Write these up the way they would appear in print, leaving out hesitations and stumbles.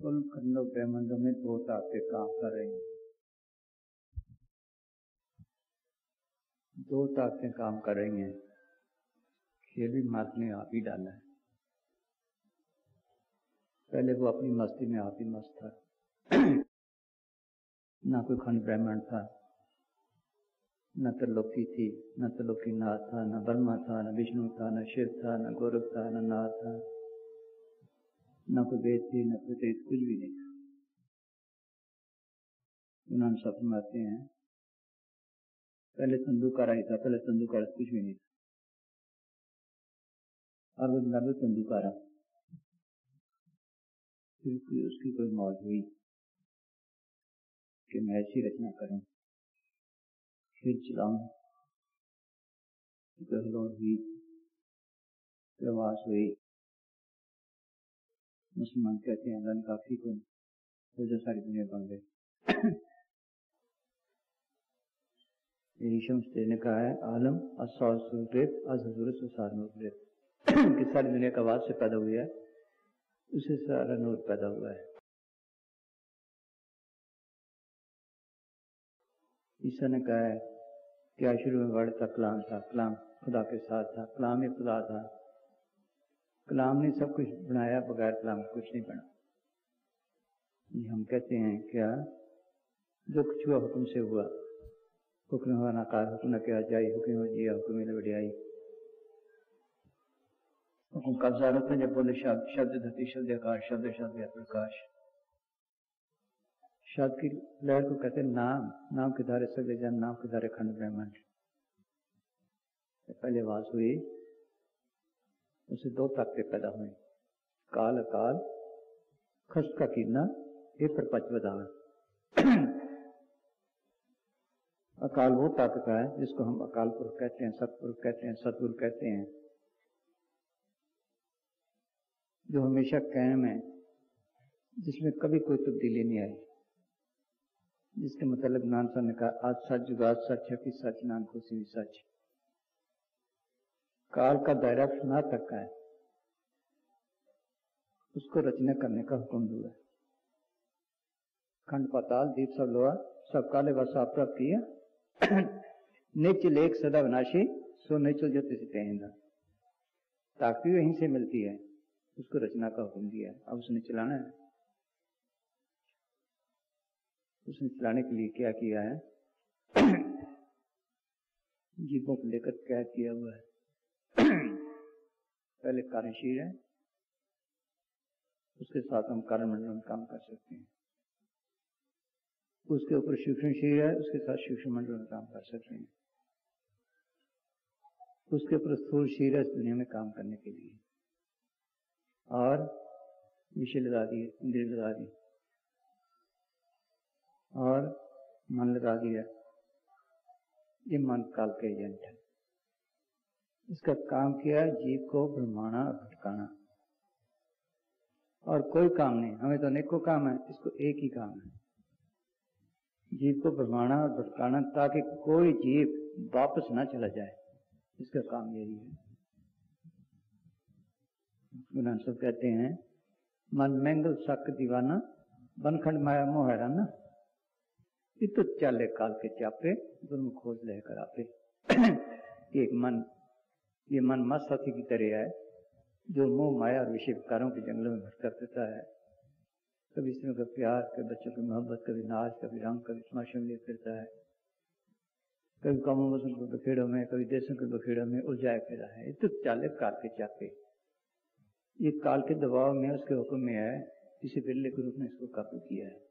कुल खंडों ब्रह्मांडों में दो ताकतें काम कर रही हैं। दो ताकतें काम कर रही हैं। खेल भी मार्ग ने आप ही डाला है। पहले वो अपनी मस्ती में आप ही मस्त था। ना कोई खंड ब्रह्मांड था, न त्रिलोकी थी, न त्रिलोकीनाथ था, न ब्रह्मा था, न विष्णु था, न शिव था, न गोरख था, न नाथ था, न कोई वेद थी, न कोई तेज, कुछ भी नहीं था। उन्होंने सब फरमाते हैं पहले तंदूकारा ही था, पहले तंदूकारा कुछ भी नहीं था। अब नब्बे तंदूकारा, फिर उसकी कोई मौज हुई कि मैं ऐसी रचना करूं, फिर चलाऊं, गहलोड़ हुई, प्रवास हुई। मुसलमान कहते हैं अल्लाह ने काफी को तो जो सारी दुनिया बन गई। यही शम्स ने कहा है आलम असौरेत अजहूरत सारनूरेत कि सारी दुनिया का आवाज से पैदा हुई है, उससे सारा नूर पैदा हुआ है। ईसा ने कहा है कि शुरू में वर्ड था, कलाम था, कलाम खुदा के साथ था, कलाम ही खुदा था। कलाम ने सब कुछ बनाया, बगैर कलाम कुछ नहीं बना। ये हम कहते हैं क्या जो कुछ हुआ हुक्म से हुआ, हुक्म हुआ नाकार, हुक्म न किया जाए, हुक्म हो जिया, हुक्म मिले बढ़ियाई। हुक्म कब्जा रखते जब बोले शब्द, शब्द धरती, शब्द आकाश, शब्द शब्द या प्रकाश। शब्द की लहर को कहते हैं नाम, नाम के धारे सगले जन, नाम के धारे खंड ब्रह्मांड। पहले आवाज हुई, उससे दो ताकतें पैदा हुई, काल अकाल, खस्त का कीना, ये प्रपंच बदान। अकाल वो ताकत है जिसको हम अकाल पुरुष कहते हैं, सतपुरुष कहते हैं, सतगुरु कहते हैं, जो हमेशा कायम है, जिसमें कभी कोई तब्दीली नहीं आई, जिसके मतलब नानक साहब ने कहा आज सच जुगात सच है कि सच नानक को भी सच। काल का दायरा ना तक है, उसको रचना करने का हुक्म हुआ है। खंड पाताल दीप सब लोहा सब काले वसा प्राप्त किया, निचल एक सदा विनाशी सो निचल जो तिसे कहेंगा। ताकत वहीं से मिलती है, उसको रचना का हुक्म दिया है, अब उसने चलाना है। उसने चलाने के लिए क्या किया है, जीवों को लेकर कैद किया हुआ है। पहले कार्यशील है, उसके साथ हम कारण मंडल में काम कर सकते हैं। उसके ऊपर सूक्ष्म शरीर है, उसके साथ सूक्ष्म मंडल में काम कर सकते हैं। उसके ऊपर स्थूल शरीर है इस दुनिया में काम करने के लिए, और विषय लगा दिए, इंद्रिय लगा दी, और मन लगा दिया। ये मन काल का एजेंट है। इसका काम किया है जीव को भ्रमाना और भटकाना, और कोई काम नहीं। हमें तो अनेकों काम है, इसको एक ही काम है, जीव को भ्रमाना और भटकाना, ताकि कोई जीव वापस ना चला जाए। इसका काम यही है। गुरु सब कहते हैं मन मैंगल सक दीवाना, बनखंड माया मोह हैराना, इत चाले काल के चापे, दुर्म खोज लेकर आपे। एक मन, ये मन मस्त हाथी की तरह है जो मोह माया और विषय विकारों के जंगलों में भटका फिरता है। कभी स्त्रियों का प्यार, कभी बच्चों की मोहब्बत, कभी नाच, कभी रंग, कभी तमाशे में फिरता है, कभी कौमों वसुल के बखेड़ों में, कभी देशों के बखेड़ों में उलझाया फिरा है। इत चाले काल के चापे, ये काल के दबाव में, उसके हुक्म में है। किसी बिल्ले के रूप में इसको काबू किया है,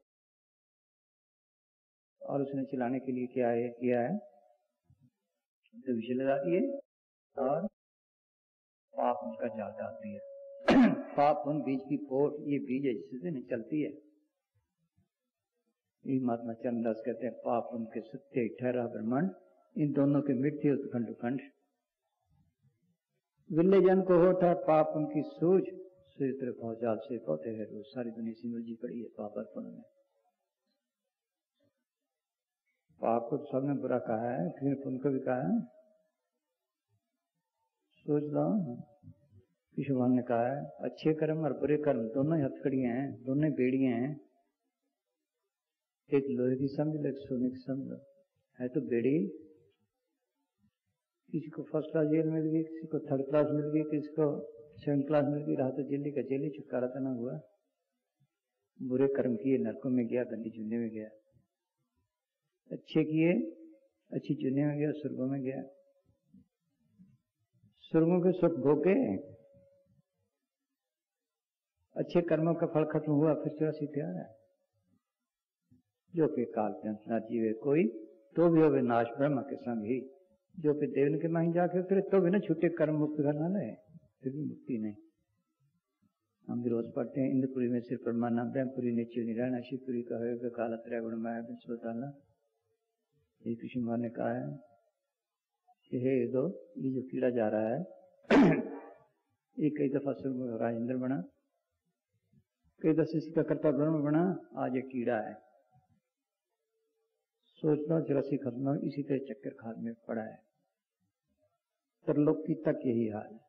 और उसने चलाने के लिए क्या है किया है, तो विषय लगा दिए और पाप उनका जाल डाल दिया। पाप उन बीज की पोट, ये बीज है जिससे नहीं चलती है। महात्मा चरणदास कहते हैं पाप उनके सत्य ठहरा ब्रह्मांड, इन दोनों के मिट्टी उत्खंड उखंड। विल्ले जन को होता पाप उनकी सूझ, सूत्र पहुंचाल से पौधे है रोज। सारी दुनिया से उलझी पड़ी है पाप और पुण्य में। पाप को सबने बुरा कहा है, फिर पुण्य को भी कहा है। सोच लो कृष्ण भगवान ने कहा है अच्छे कर्म और बुरे कर्म दोनों ही हथकड़ियां हैं, दोनों ही बेड़ियां हैं। एक लोहे की समझ लो, एक सोने की समझ लो। है तो बेड़ी, किसी को फर्स्ट क्लास जेल मिल गई, किसी को थर्ड क्लास मिल गई, किसी को सेकंड क्लास मिल गई, रहा तो जेली का जेली, छुटकारा तो ना हुआ। बुरे कर्म किए नरकों में गया, गंदी चुनने में गया। अच्छे किए अच्छी चुनने में गया, स्वर्गों में गया। स्वर्गों के सुख भोगे, अच्छे कर्मों का फल खत्म हुआ, फिर 84 त्याग है। जो कि काल के अंत ना जीवे कोई, तो भी हो नाश ब्रह्म के संग ही। जो कि देवन के माही जाके उतरे तो भी ना छूटे, कर्म मुक्त करना ले, फिर भी मुक्ति नहीं। हम भी रोज पढ़ते हैं इंद्रपुरी में सिर परमाना, ब्रह्मपुरी नीचे निरायण, शिवपुरी का है काला त्रय गुण माया विश्वताला। ये कृष्ण भगवान ने कहा है कि हे दो, ये जो कीड़ा जा रहा है ये कई दफा राजेंद्र बना, कई दफा इसी का कर्ता ब्रह्म बना, आज ये कीड़ा है। सोचना 84 खत्म, इसी तरह चक्कर खाद में पड़ा है। त्रिलोकी तक यही हाल है।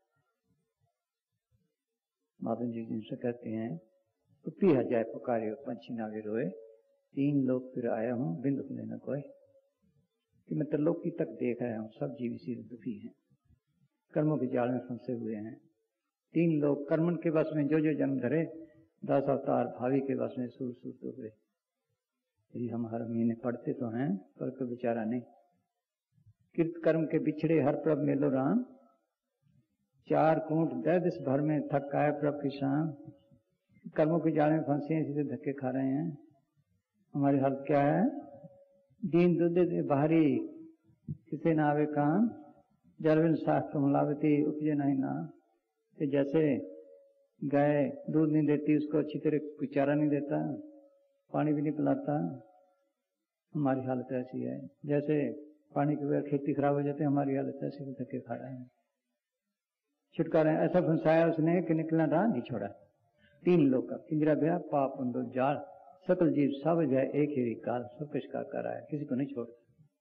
माधव जी जिनसे कहते हैं तो पिया जाए पुकारे पंछी नावे रोए, 3 लोग फिर आया हूं बिंदु न कोई। कि मैं त्रिलोकी तक देख रहा हूं, सब जीव इसी दुखी हैं, कर्मों के जाल में फंसे हुए हैं। 3 लोग कर्मन के वश में जो जो जन्म धरे, 10 अवतार भावी के वश में सूर सूर डूबे। यही हम हर महीने पढ़ते तो हैं, पर कोई बेचारा नहीं। कृत कर्म के बिछड़े हर प्रभ मेलो राम, 4 कूट दे दिस भर में थक आए प्रभ की शाम। कर्मों के जाल में फंसे हैं, इसी से धक्के खा रहे हैं। हमारी हालत क्या है? दीन दुधे बाहरी किसे ना आवे काम, जलविन शास्त्र मुलावती उपजे नहीं नाम। कि जैसे गाय दूध नहीं देती, उसको अच्छी तरह कोई चारा नहीं देता, पानी भी नहीं पिलाता, हमारी हालत ऐसी है। जैसे पानी के बगैर खेती खराब हो जाती है, हमारी हालत ऐसी, धक्के खा रहे हैं। छुटकारा ऐसा फंसाया उसने कि निकलना राह नहीं छोड़ा। 3 लोग का पिंजरा गया, पाप उन दो जाल, सकल जीव सब जाए एक ही काल, सब कुछ का कर आया, किसी को नहीं छोड़ता।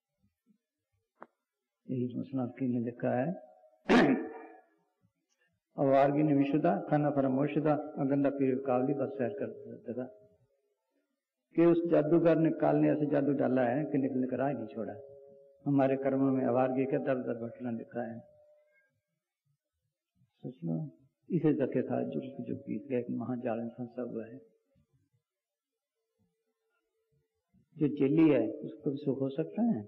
यही मुस्लिम की ने लिखा है अवारगी ने विशुदा खाना परमोशुदा अगंदा पीर कावली बस सैर कर दगा। कि उस जादूगर ने, काल ने ऐसे जादू डाला है कि निकलने का राह नहीं छोड़ा। हमारे कर्मों में अवारगी का दर दर भटना लिखा है। सोच लो, इसे धक्के खा जुग जुग बीत गया, एक महाजाल में फंसा हुआ है। जो जेली है उसको भी सुख हो सकता है?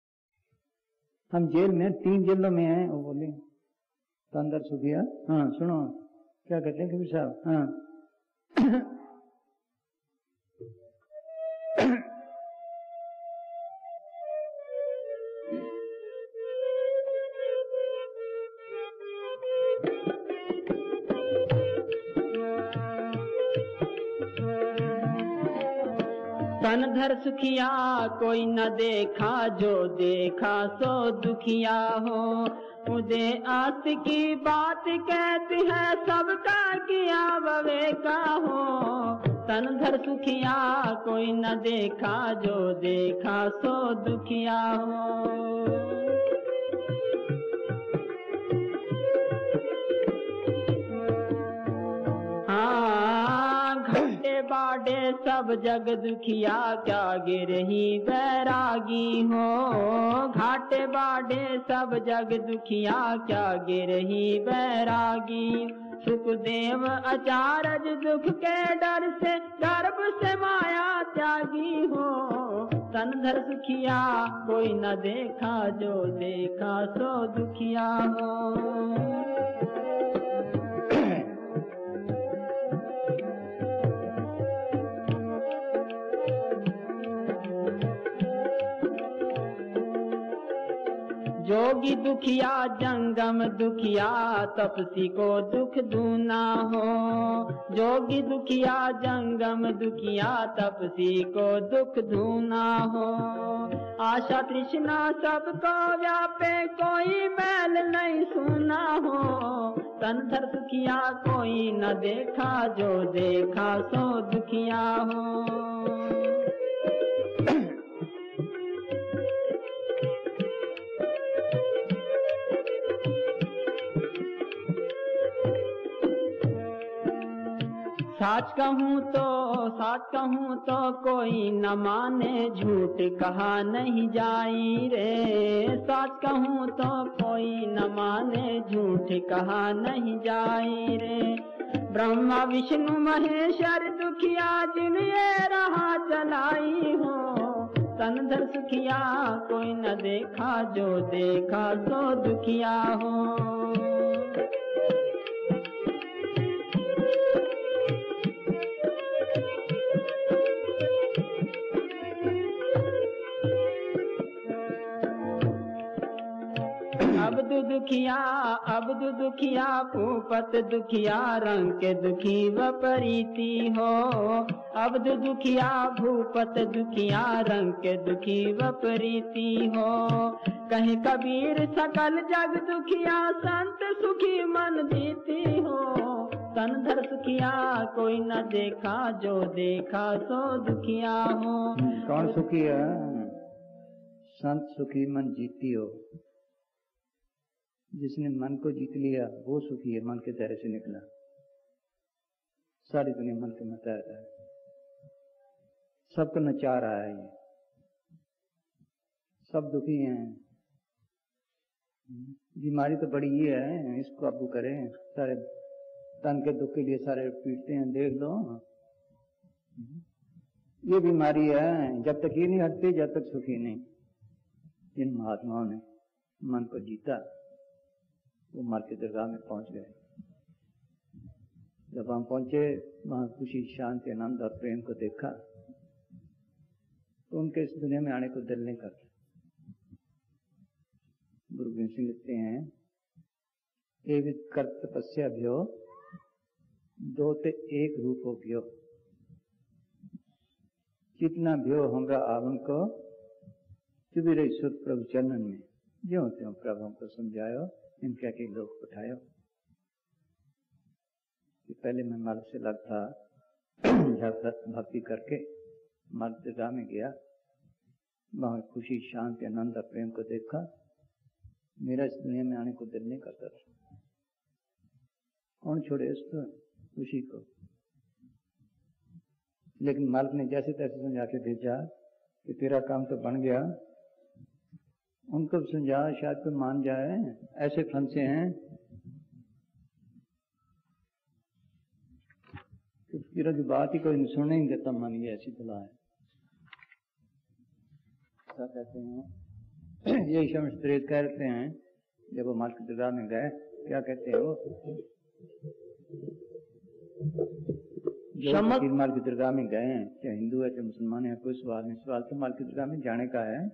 हम जेल में 3 जेलों में हैं। वो बोले तो अंदर सुखिया। हाँ सुनो क्या कहते हैं कबीर साहब। हाँ तन धर सुखिया कोई न देखा, जो देखा सो दुखिया हो। मुझे आस की बात कहती है, सबका किया बवे का हो। तन धर सुखिया कोई न देखा, जो देखा सो दुखिया हो। बाडे सब जग दुखिया, क्या गिरही बैरागी हो। घाटे बाडे सब जग दुखिया, क्या गिरही बैरागी। सुखदेव अचारज दुख के डर से, गर्भ से माया त्यागी हो। तन धर सुखिया कोई न देखा, जो देखा सो दुखिया हो। जोगी दुखिया जंगम दुखिया, तपसी को दुख दूना हो। जोगी दुखिया जंगम दुखिया, तपसी को दुख दूना हो। आशा तृष्णा सबको व्यापे, कोई मैल नहीं सुना हो। तन धर सुखिया कोई न देखा, जो देखा सो दुखिया हो। सच कहूँ तो कोई न माने, झूठ कहा नहीं जाई रे। सच कहूँ तो कोई न माने, झूठ कहा नहीं जाई रे। ब्रह्मा विष्णु महेश्वर दुखिया जिन ये रहा चलाई हो, तन धर सुखिया कोई न देखा, जो देखा सो दुखिया हो। अब दुखिया भूपत दुखिया, रंग के दुखी वपरीति हो। अब दुखिया भूपत दुखिया, रंग के दुखी वपरीति हो। कहीं कबीर सकल जग दुखिया, संत सुखी मन जीती हो। तन धर सुखिया कोई न देखा, जो देखा सो दुखिया हो। कौन सुखी है? संत सुखी मन जीती हो। जिसने मन को जीत लिया वो सुखी है, मन के दायरे से निकला। सारी दुनिया मन के मताया है, सबको नचा रहा है, ये सब दुखी हैं। बीमारी तो बड़ी ये है, इसको काबू करें। सारे तन के दुख के लिए सारे पीटते हैं, देख लो ये बीमारी है। जब तक ये नहीं हटती जब तक सुखी नहीं। जिन महात्माओं ने मन को जीता वो मर के दरगाह में पहुंच गए। जब हम पहुंचे वहां खुशी शांति आनंद और प्रेम को देखा तो उनके इस दुनिया में आने को दिल नहीं करता। गुरु गोविंद सिंह लिखते हैं, एवित कर तपस्या भ्यो, दो ते एक रूप हो भ्यो। कितना भ्यो हमरा आवन को, चुभी रही सुर प्रभु चरणन में। ज्यों त्यों प्रभु हमको समझायो, इनका के लोग उठायो। पहले मैं मर्द से लग था, भक्ति करके मर्द दरगाह में गया, वहां खुशी शांति आनंद और प्रेम को देखा। मेरा इस दुनिया में आने को दिल नहीं करता था। कौन छोड़े इस खुशी को? लेकिन मालिक ने जैसे तैसे समझा के भेजा कि तेरा काम तो बन गया। उनको समझा शायद कोई मान जाए, ऐसे फंसे हैं कि उसकी जो बात ही कोई सुनने नहीं देता। मन ये ऐसी भला है, ऐसा कहते हैं। यही शमस त्रेत कहते हैं। जब वो मालिक दरगाह में गए, क्या कहते हैं वो, जो मालिक की दरगाह में गए हैं, चाहे हिंदू है चाहे मुसलमान है, कोई सवाल नहीं। सवाल तो मालिक की दरगाह में जाने का है।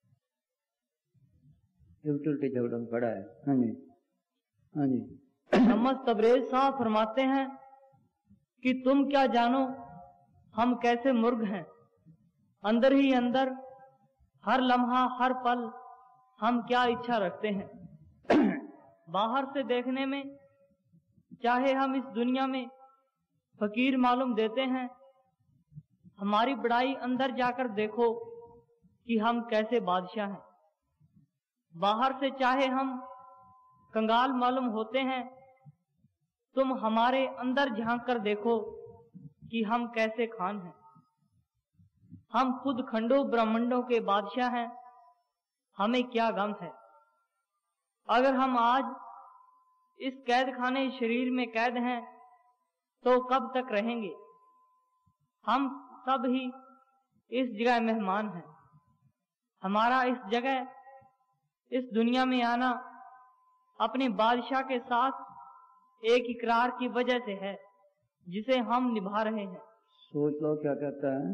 उल्टे झगड़ों में पड़ा है। हाँ जी, हाँ जी। शमस तबरेज साहब फरमाते हैं कि तुम क्या जानो हम कैसे मुर्ग हैं, अंदर ही अंदर हर लम्हा हर पल हम क्या इच्छा रखते हैं। बाहर से देखने में चाहे हम इस दुनिया में फकीर मालूम देते हैं, हमारी बड़ाई अंदर जाकर देखो कि हम कैसे बादशाह हैं। बाहर से चाहे हम कंगाल मालूम होते हैं, तुम हमारे अंदर झांक कर देखो कि हम कैसे खान हैं। हम खुद खंडों ब्रह्मांडों के बादशाह हैं, हमें क्या गम है। अगर हम आज इस कैद खाने शरीर में कैद हैं तो कब तक रहेंगे। हम सब ही इस जगह मेहमान हैं। हमारा इस जगह इस दुनिया में आना अपने बादशाह के साथ एक इकरार की वजह से है, जिसे हम निभा रहे हैं। सोच लो क्या कहता है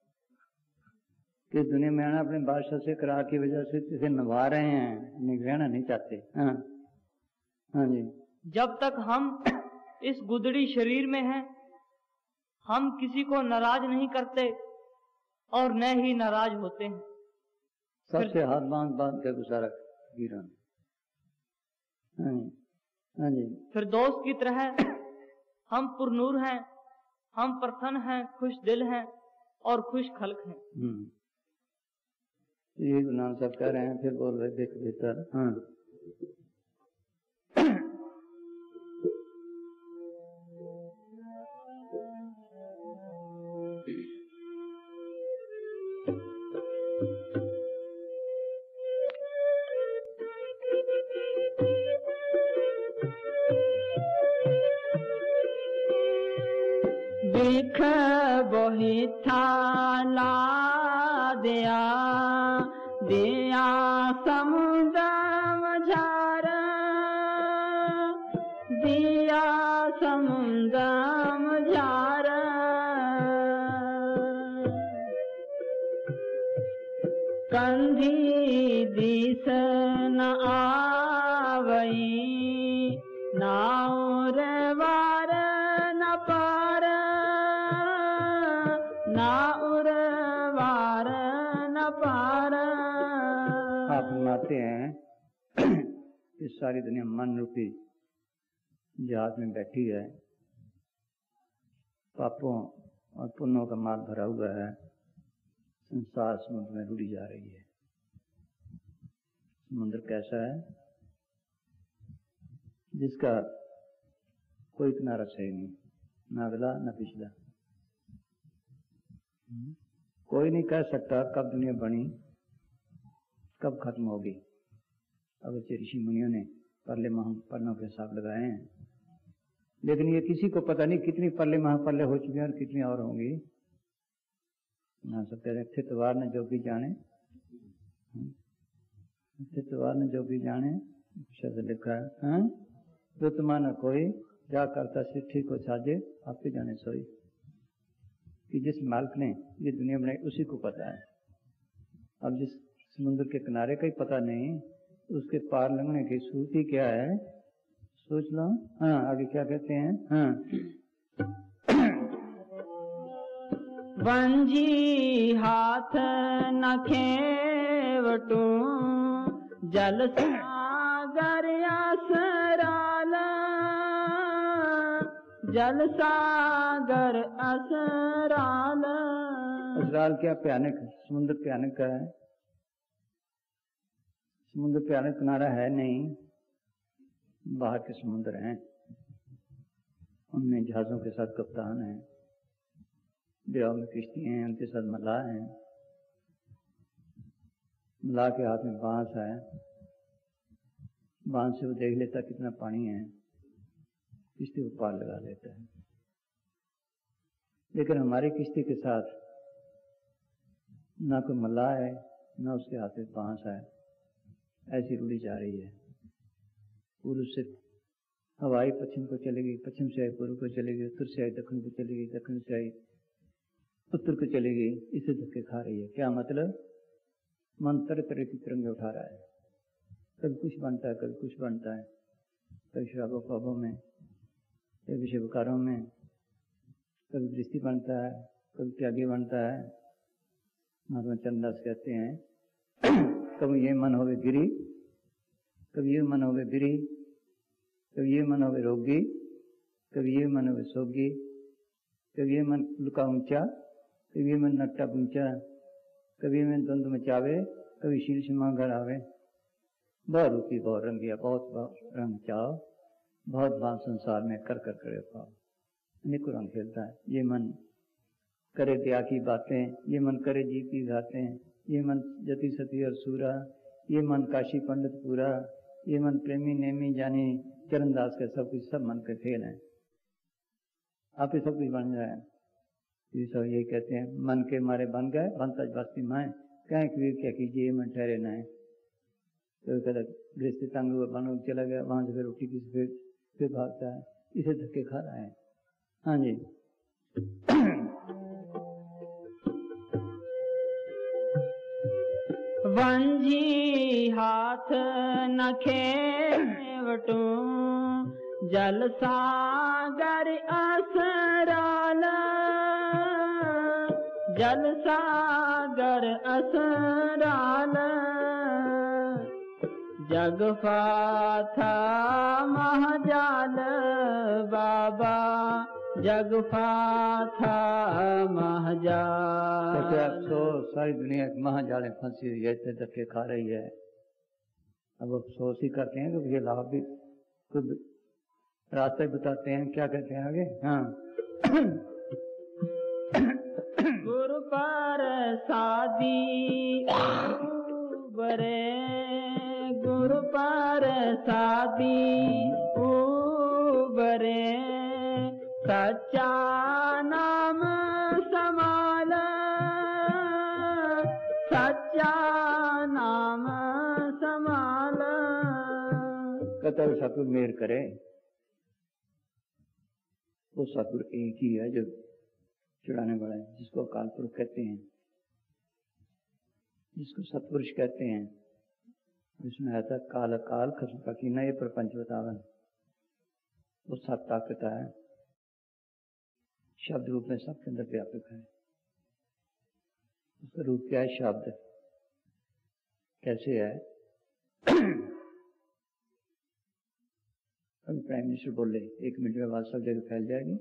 कि दुनिया में आना अपने बादशाह से इकरार की वजह से इसे निभा रहे हैं, रहना नहीं चाहते। हाँ हाँ जी। जब तक हम इस गुदड़ी शरीर में हैं, हम किसी को नाराज नहीं करते और न ही नाराज होते हैं। सबसे हाथ बांध बांध के गुजारा गिरा। हाँ जी। फिर दोस्त की तरह हम पुरनूर हैं, हम प्रसन्न हैं, खुश दिल हैं और खुश खल्क हैं। ये गुरु नानक साहब कह रहे हैं। फिर बोल रहे देख बेहतर। हाँ लिख बोही थाला दिया दिया समुद्र मझार दिया समुद्र मझार कंधी दिस न आवई नाउर वार न पार नाउर वार न पार। आप मानते हैं इस सारी दुनिया मन रूपी जहाज में बैठी है, पापों और पुण्यों का माल भरा हुआ है, संसार समुद्र में रुड़ी जा रही है। समुद्र कैसा है? जिसका कोई किनारा सही नहीं, ना अगला न पिछला। कोई नहीं कह सकता कब दुनिया बनी, कब खत्म होगी। अब ऋषि मुनियों ने परले महापर्लों के हिसाब लगाए हैं, लेकिन ये किसी को पता नहीं कितनी परले महापर्ले हो चुकी हैं और कितनी और होंगी। ना सब कहते थितवार ने जो भी जाने, थितवार ने जो भी जाने शब्द लिखा है। जो तुम्हारा कोई जा करता सिद्धि को साजे आपके जाने सोई, कि जिस मालिक ने ये दुनिया बनाई उसी को पता है। अब जिस समुद्र के किनारे का ही पता नहीं, उसके पार लंघने की सूरती क्या है सोच लो। हाँ, आगे क्या कहते हैं? हाँ, वंजी हाथ न खेवटू जल सागर असराल जल सागर असराल। असराल क्या भयानक, समुद्र भयानक है। समुद्र भयानक किनारा है नहीं, बाहर के समुद्र हैं, उनमें जहाजों के साथ कप्तान हैं, दरियाओं में किश्ती हैं, उनके साथ मल्लाह हैं। मल्लाह के हाथ में बांस है, बांस से वो देख लेता कितना पानी है, किश्ती को पार लगा लेता है। लेकिन हमारी किश्ती के साथ ना कोई मल्लाह है, ना उसके हाथ में बांस है, ऐसी रुड़ी जा रही है। पूर्व से हवाई पश्चिम को चलेगी, पश्चिम से आई पूर्व को चलेगी, उत्तर से आई दक्षिण को चलेगी, दक्षिण से आई उत्तर को चलेगी। इसे धक्के खा रही है। क्या मतलब? मन तरह तरह की तरंगे उठा रहा है, कभी कुछ बनता है, कभी कुछ बनता है, कभी शराबों ख्वाबों में, कभी विषय विकारों में, कभी दृष्टि बनता है, कभी त्यागी बनता है। महात्मा चंद्रदास कहते हैं कभी ये मन होवे गिरी, कभी ये मन होवे बिरी, कभी ये मन होवे रोगी, कभी ये मन होवे सोगी, कभी ये मन लुका ऊंचा, कभी ये मन नट्टा ऊंचा, कभी ये मन द्वंद्व मचावे, कभी शील सीमा घर आवे। बहुत रूपी बहुत रंगिया, बहुत रंग चाव, बहुत बात संसार में कर कर करे पाओ, अनेकों रंग खेलता है। ये मन करे दया की बातें, ये मन करे जीव की घातें, ये मन जति सती और सूरा, ये मन काशी पंडित पूरा, ये मन प्रेमी नेमी जानी। चरणदास का सब कुछ सब मन के खेल हैं। आप ही सब कुछ बन जाए। ये सब यही कहते हैं मन के मारे बन गए, बनता बस्ती माए, कहें कि क्या कीजिए मन ठहरे न है। तो कहता गृहस्थी तंग हुआ, बनो चला गया, वहां से फिर उठी की फिर भागता है, इसे धक्के खा रहा है। हाँ जी। वंजी हाथ न खेवटू जल सागर असराल जल सागर असराल। जग फाथा महाजाल बाबा, जग फाथा महाजाल। तो अफसोस सारी दुनिया महाजाल में फंसी हुई है, इतने धक्के खा रही है। अब अफसोस ही करते हैं कि ये लाभ भी खुद रास्ते बताते हैं। क्या कहते हैं आगे? हाँ। गुरु पर सादी बरे, गुरु पर सादी उबरे, सच्चा नाम कहता है सतगुरु मेहर करे। वो सतगुरु एक ही है जो चढ़ाने वाला है, जिसको अकाल पुरुष कहते हैं, जिसको सतपुरुष कहते हैं। इसमें आया था काल अकाल खसम का कीना ये प्रपंच बतावन। वो सब ताकत है, शब्द रूप में सबके अंदर व्यापक है। उसका रूप क्या है? शब्द। कैसे है? प्राइम मिनिस्टर बोले 1 मिनट में बात सब जगह फैल जाएगी।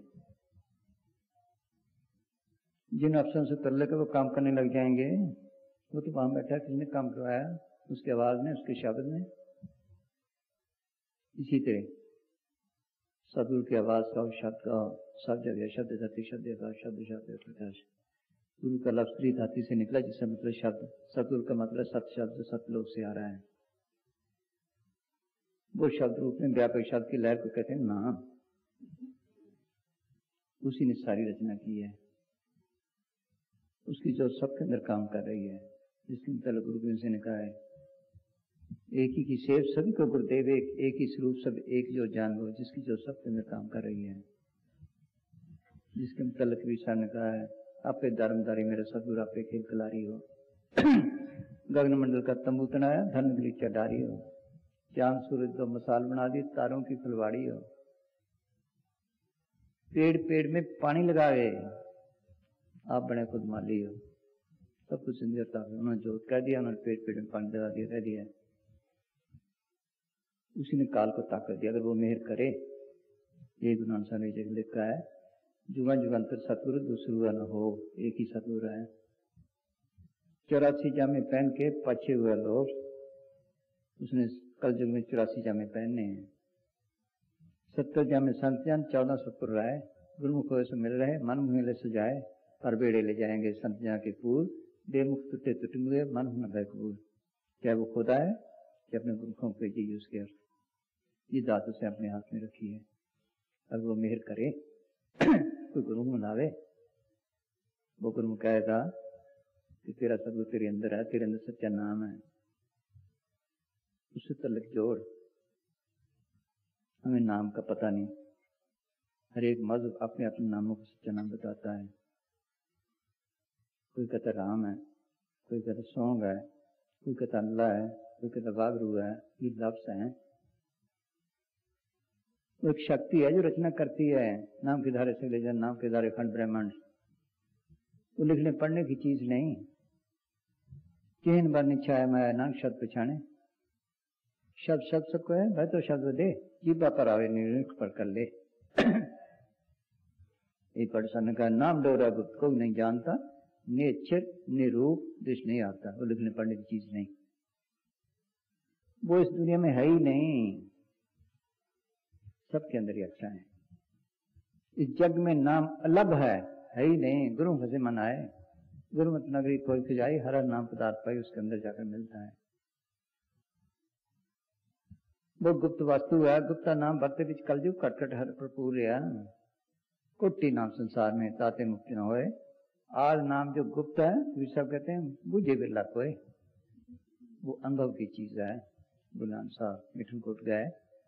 जिन अफसरों से कर लेकर वो काम करने लग जाएंगे, वो तो वहां बैठा, किसने काम करवाया? उसकी आवाज ने, उसके शब्द ने। इसी तरह सतगुरु की आवाज का, शब्द का, सब जगह शब्द धाती, शब्द का शब्द, शब्द प्रकाश। गुरु का लफ्ज स्त्री धाती से निकला, जिसका मतलब शब्द। सतगुरु का मतलब सत शब्द, सतलोक से आ रहा है। वो शब्द रूप में व्यापक शब्द की लहर को कहते हैं नाम। उसी ने सारी रचना की है, उसकी जो सबके अंदर काम कर रही है, जिसके मतलब गुरु गोविंद सिंह ने कहा है एक ही की सेव सभी को गुरुदेव एक ही स्वरूप सब एक जो जान हो, जिसकी जो सबके अंदर काम कर रही है। जिसके मतलब कबीर साहब ने कहा है आपे धर्मदारी मेरे सतगुरु आपे खेल खिलारी हो। गगन मंडल का तंबू तनाया धन गलीचा डारी हो, चांद सूरज को मिसाल बना दी तारों की फुलवाड़ी हो। पेड़ पेड़ में पानी लगावे आप बने खुद माली हो। सब कुछ समझता है, उन्होंने जो कह दिया, उन्होंने पेड़ पेड़ में पानी लगा दिया, कह दिया। उसी ने काल को ताकत दी, अगर वो मेहर करे। ये गुरु नानक साहब ने जगह लिखा है जुगा जुगांतर सतगुरु दूसरा न हो, एक ही सतगुरु है। 84 जामे पहन के पछे हुए लोग, उसने कल युग में 84 जामे पहनने हैं। 70 जामे संत जन 14 सतपुर राय, गुरुमुख से मिल रहे मन मुहले सजाए, पर बेड़े ले जाएंगे संत जन के पूर, बेमुख टूटे टुटमुए मन न भय कबूर। चाहे वो खुदा है कि अपने गुरुखों पे जी यूज किया, ये दात उसे अपने हाथ में रखी है। अगर वो मेहर करे कोई गुरु मिलावे, वो गुरु कहेगा कि तेरा सतगुरु तेरे अंदर है, तेरे अंदर सच्चा नाम है, उससे तलक जोड़। हमें नाम का पता नहीं, हर एक मज़हब अपने अपने नामों को सच्चा नाम बताता है। कोई कहता राम है, कोई कहता सौंग है, कोई कहता अल्लाह है, कोई कहता वागरू है। ये लफ्ज़ हैं। वो एक शक्ति है जो रचना करती है। नाम के धारे से ले जा, नाम के धारे खंड ब्रह्मांड। वो लिखने पढ़ने की चीज नहीं। चिन्ह बार निच्छाया मैं नाम शब्द पछाने, शब्द शब्द सबको है भाई, तो शब्द दे जीवा पर आवे निर्णय पर कर ले। एक पर्सन का नाम डोरा गुप्त को नहीं जानता, निश्चित निरूप दृष्टि नहीं आता। वो लिखने पढ़ने की चीज नहीं, वो इस दुनिया में है ही नहीं, सबके अंदर ही अच्छा है। इस जग में नाम अलग है ही नहीं। गुरु फसे मन आए, गुरुमत नगरी कोई खिजाई, हर नाम पदार्थ पाई उसके अंदर जाकर मिलता है। वो गुप्त वस्तु है, गुप्ता नाम भरते बीच कलयुग कटकट हर भरपूर है। कोटि नाम संसार में ताते मुक्ति न होए, आज नाम जो गुप्त है वे सब कहते हैं बुझे बिरला कोई, वो अनुभव की चीज है। गुरु नानक साहब मिठन कोट गए,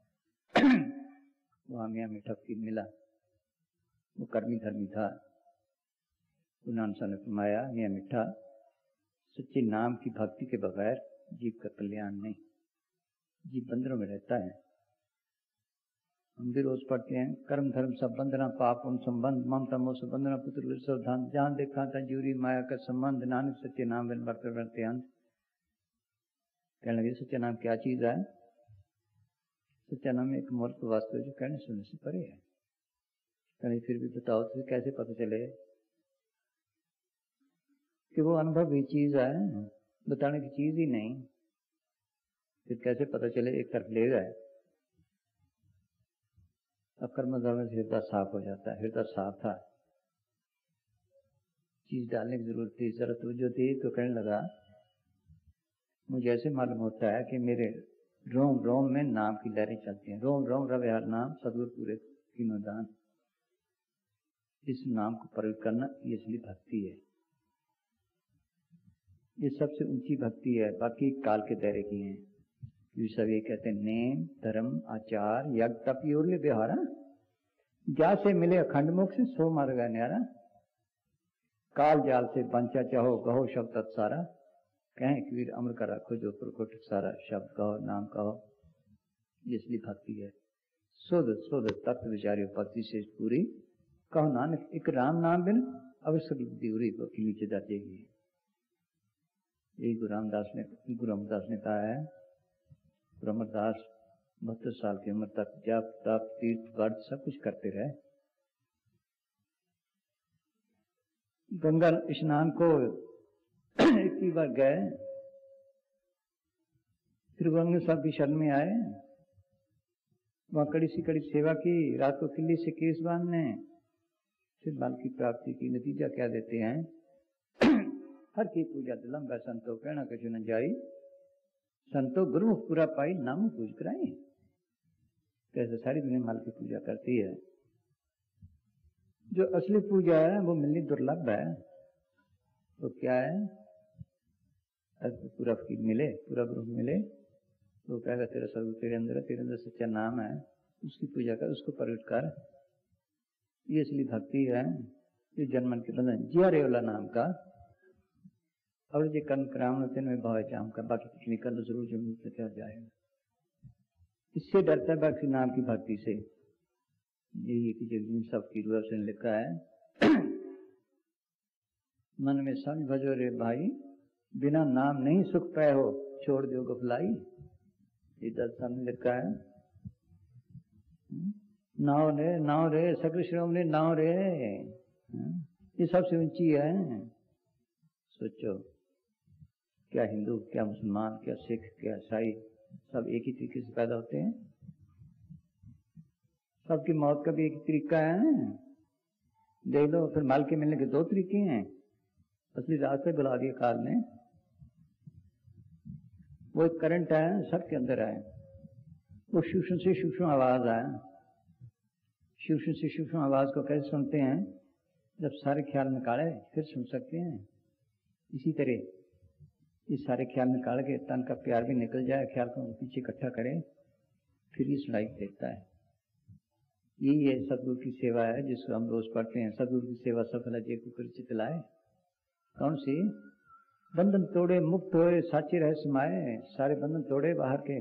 वहां मियाँ मीठा फकीर मिला, वो कर्मी धर्मी था। गुरु नानक साहब ने फरमाया मियाँ मीठा, सच्चे नाम की भक्ति के बगैर जीव का कल्याण नहीं। जीव बंधनों में रहता है। हम भी रोज पढ़ते हैं कर्म धर्म सब बंधना, पाप उन संबंध, ममता मोह से बंधना, पुत्र सावधान, जान देखा था जूरी माया का संबंध, नानक सच्चे नाम बिन बढ़ते बढ़ते अंत। कहने लगे सच्चा नाम क्या चीज है? सच्चा नाम एक मूर्ख वास्तव जो कहने सुनने से परे है। कहने फिर भी बताओ तो कैसे पता चले कि वो अनुभव की चीज है, बताने की चीज ही नहीं। फिर कैसे पता चले? एक तरफ ले गए, अब कर्म धर्म से हृदय साफ हो जाता है। हृदय साफ था, चीज डालने की जरूरत थी, जरा तवज्जो थी, तो कहने लगा मुझे ऐसे मालूम होता है कि मेरे रोम रोम में नाम की लहरें चलती हैं। रोम रोम रवे हर नाम सदगुरु पूरे तीनों दान। इस नाम को प्रयोग करना ये असली भक्ति है, ये सबसे ऊंची भक्ति है। बाकी काल के दायरे की हैं। ये सब ये कहते हैं नेम धर्म आचार यज्ञ तप योग्य व्यवहार। जा से मिले अखंड मोक्ष सो मार्ग न्यारा। काल जाल से बंचा चाहो कहो शब्द तत्सारा। कहें कबीर अमर का रखो जो प्रकुट सारा। शब्द कहो नाम कहो इसलिए भक्ति है। शुद्ध शुद्ध तत्व विचारियो भक्ति से पूरी। कहो नानक एक राम नाम बिन अवश्य दूरी की नीचे जातेगी। यही गुरु रामदास ने कहा है। गुरु अमरदास 72 साल की उम्र तक जप तप तीर्थ व्रत सब कुछ करते रहे। गंगा स्नान को 21 बार गए, फिर गंगा साहब की शरण में आए, वहां कड़ी सी कड़ी सेवा की, रात को किले से केस बांधने, फिर बाल की प्राप्ति की। नतीजा क्या देते हैं? हर की पूजा दिलम व संतो कहना कछु न जाई। संतो गुरु पूरा पाई नाम पूज कराई। कैसे सारी दुनिया माल की पूजा करती है। जो असली पूजा है वो मिलनी दुर्लभ है। तो क्या है? पूरा फकीर मिले, पूरा गुरु मिले तो कहेगा तेरा सर्व तेरे अंदर सच्चा नाम है, उसकी पूजा कर, उसको प्रकट कर। ये असली भक्ति है। ये जन्मन के बंधन जिया रेवला नाम का और ये कर्म कराम में भाव चाम का। बाकी कुछ निकल जरूर जमीन से क्या जाएगा। इससे डरता है बाकी नाम की भक्ति से। यही कि जगदीन सब की रूप से लिखा है मन में समझ भजो रे भाई, बिना नाम नहीं सुख पाए हो, छोड़ दो गफलाई। ये दर्शन में लिखा है। नाव रे सकल श्रोमणी नाव रे, ये सबसे ऊंची है। सोचो क्या हिंदू, क्या मुसलमान, क्या सिख, क्या ईसाई, सब एक ही तरीके से पैदा होते हैं। सबकी मौत का भी एक ही तरीका है। देख लो, फिर माल के मिलने के 2 तरीके हैं। असली रास्ते बुला दिया काल ने। वो एक करंट है, सबके अंदर है। वो सूक्ष्म से सूक्ष्म आवाज है। सूक्ष्म से सूक्ष्म आवाज को कैसे सुनते हैं? जब सारे ख्याल निकाले फिर सुन सकते हैं। इसी तरह ये सारे ख्याल निकाल के तन का प्यार भी निकल जाए, ख्याल को पीछे इकट्ठा करें, फिर ये सुनाई देता है। यही है सदगुरु की सेवा है जिसको हम रोज पढ़ते हैं। सदगुरु की सेवा सफल जे को परिचित लाए। कौन सी? बंधन तोड़े मुक्त होए साचे रह समाये। सारे बंधन तोड़े बाहर के,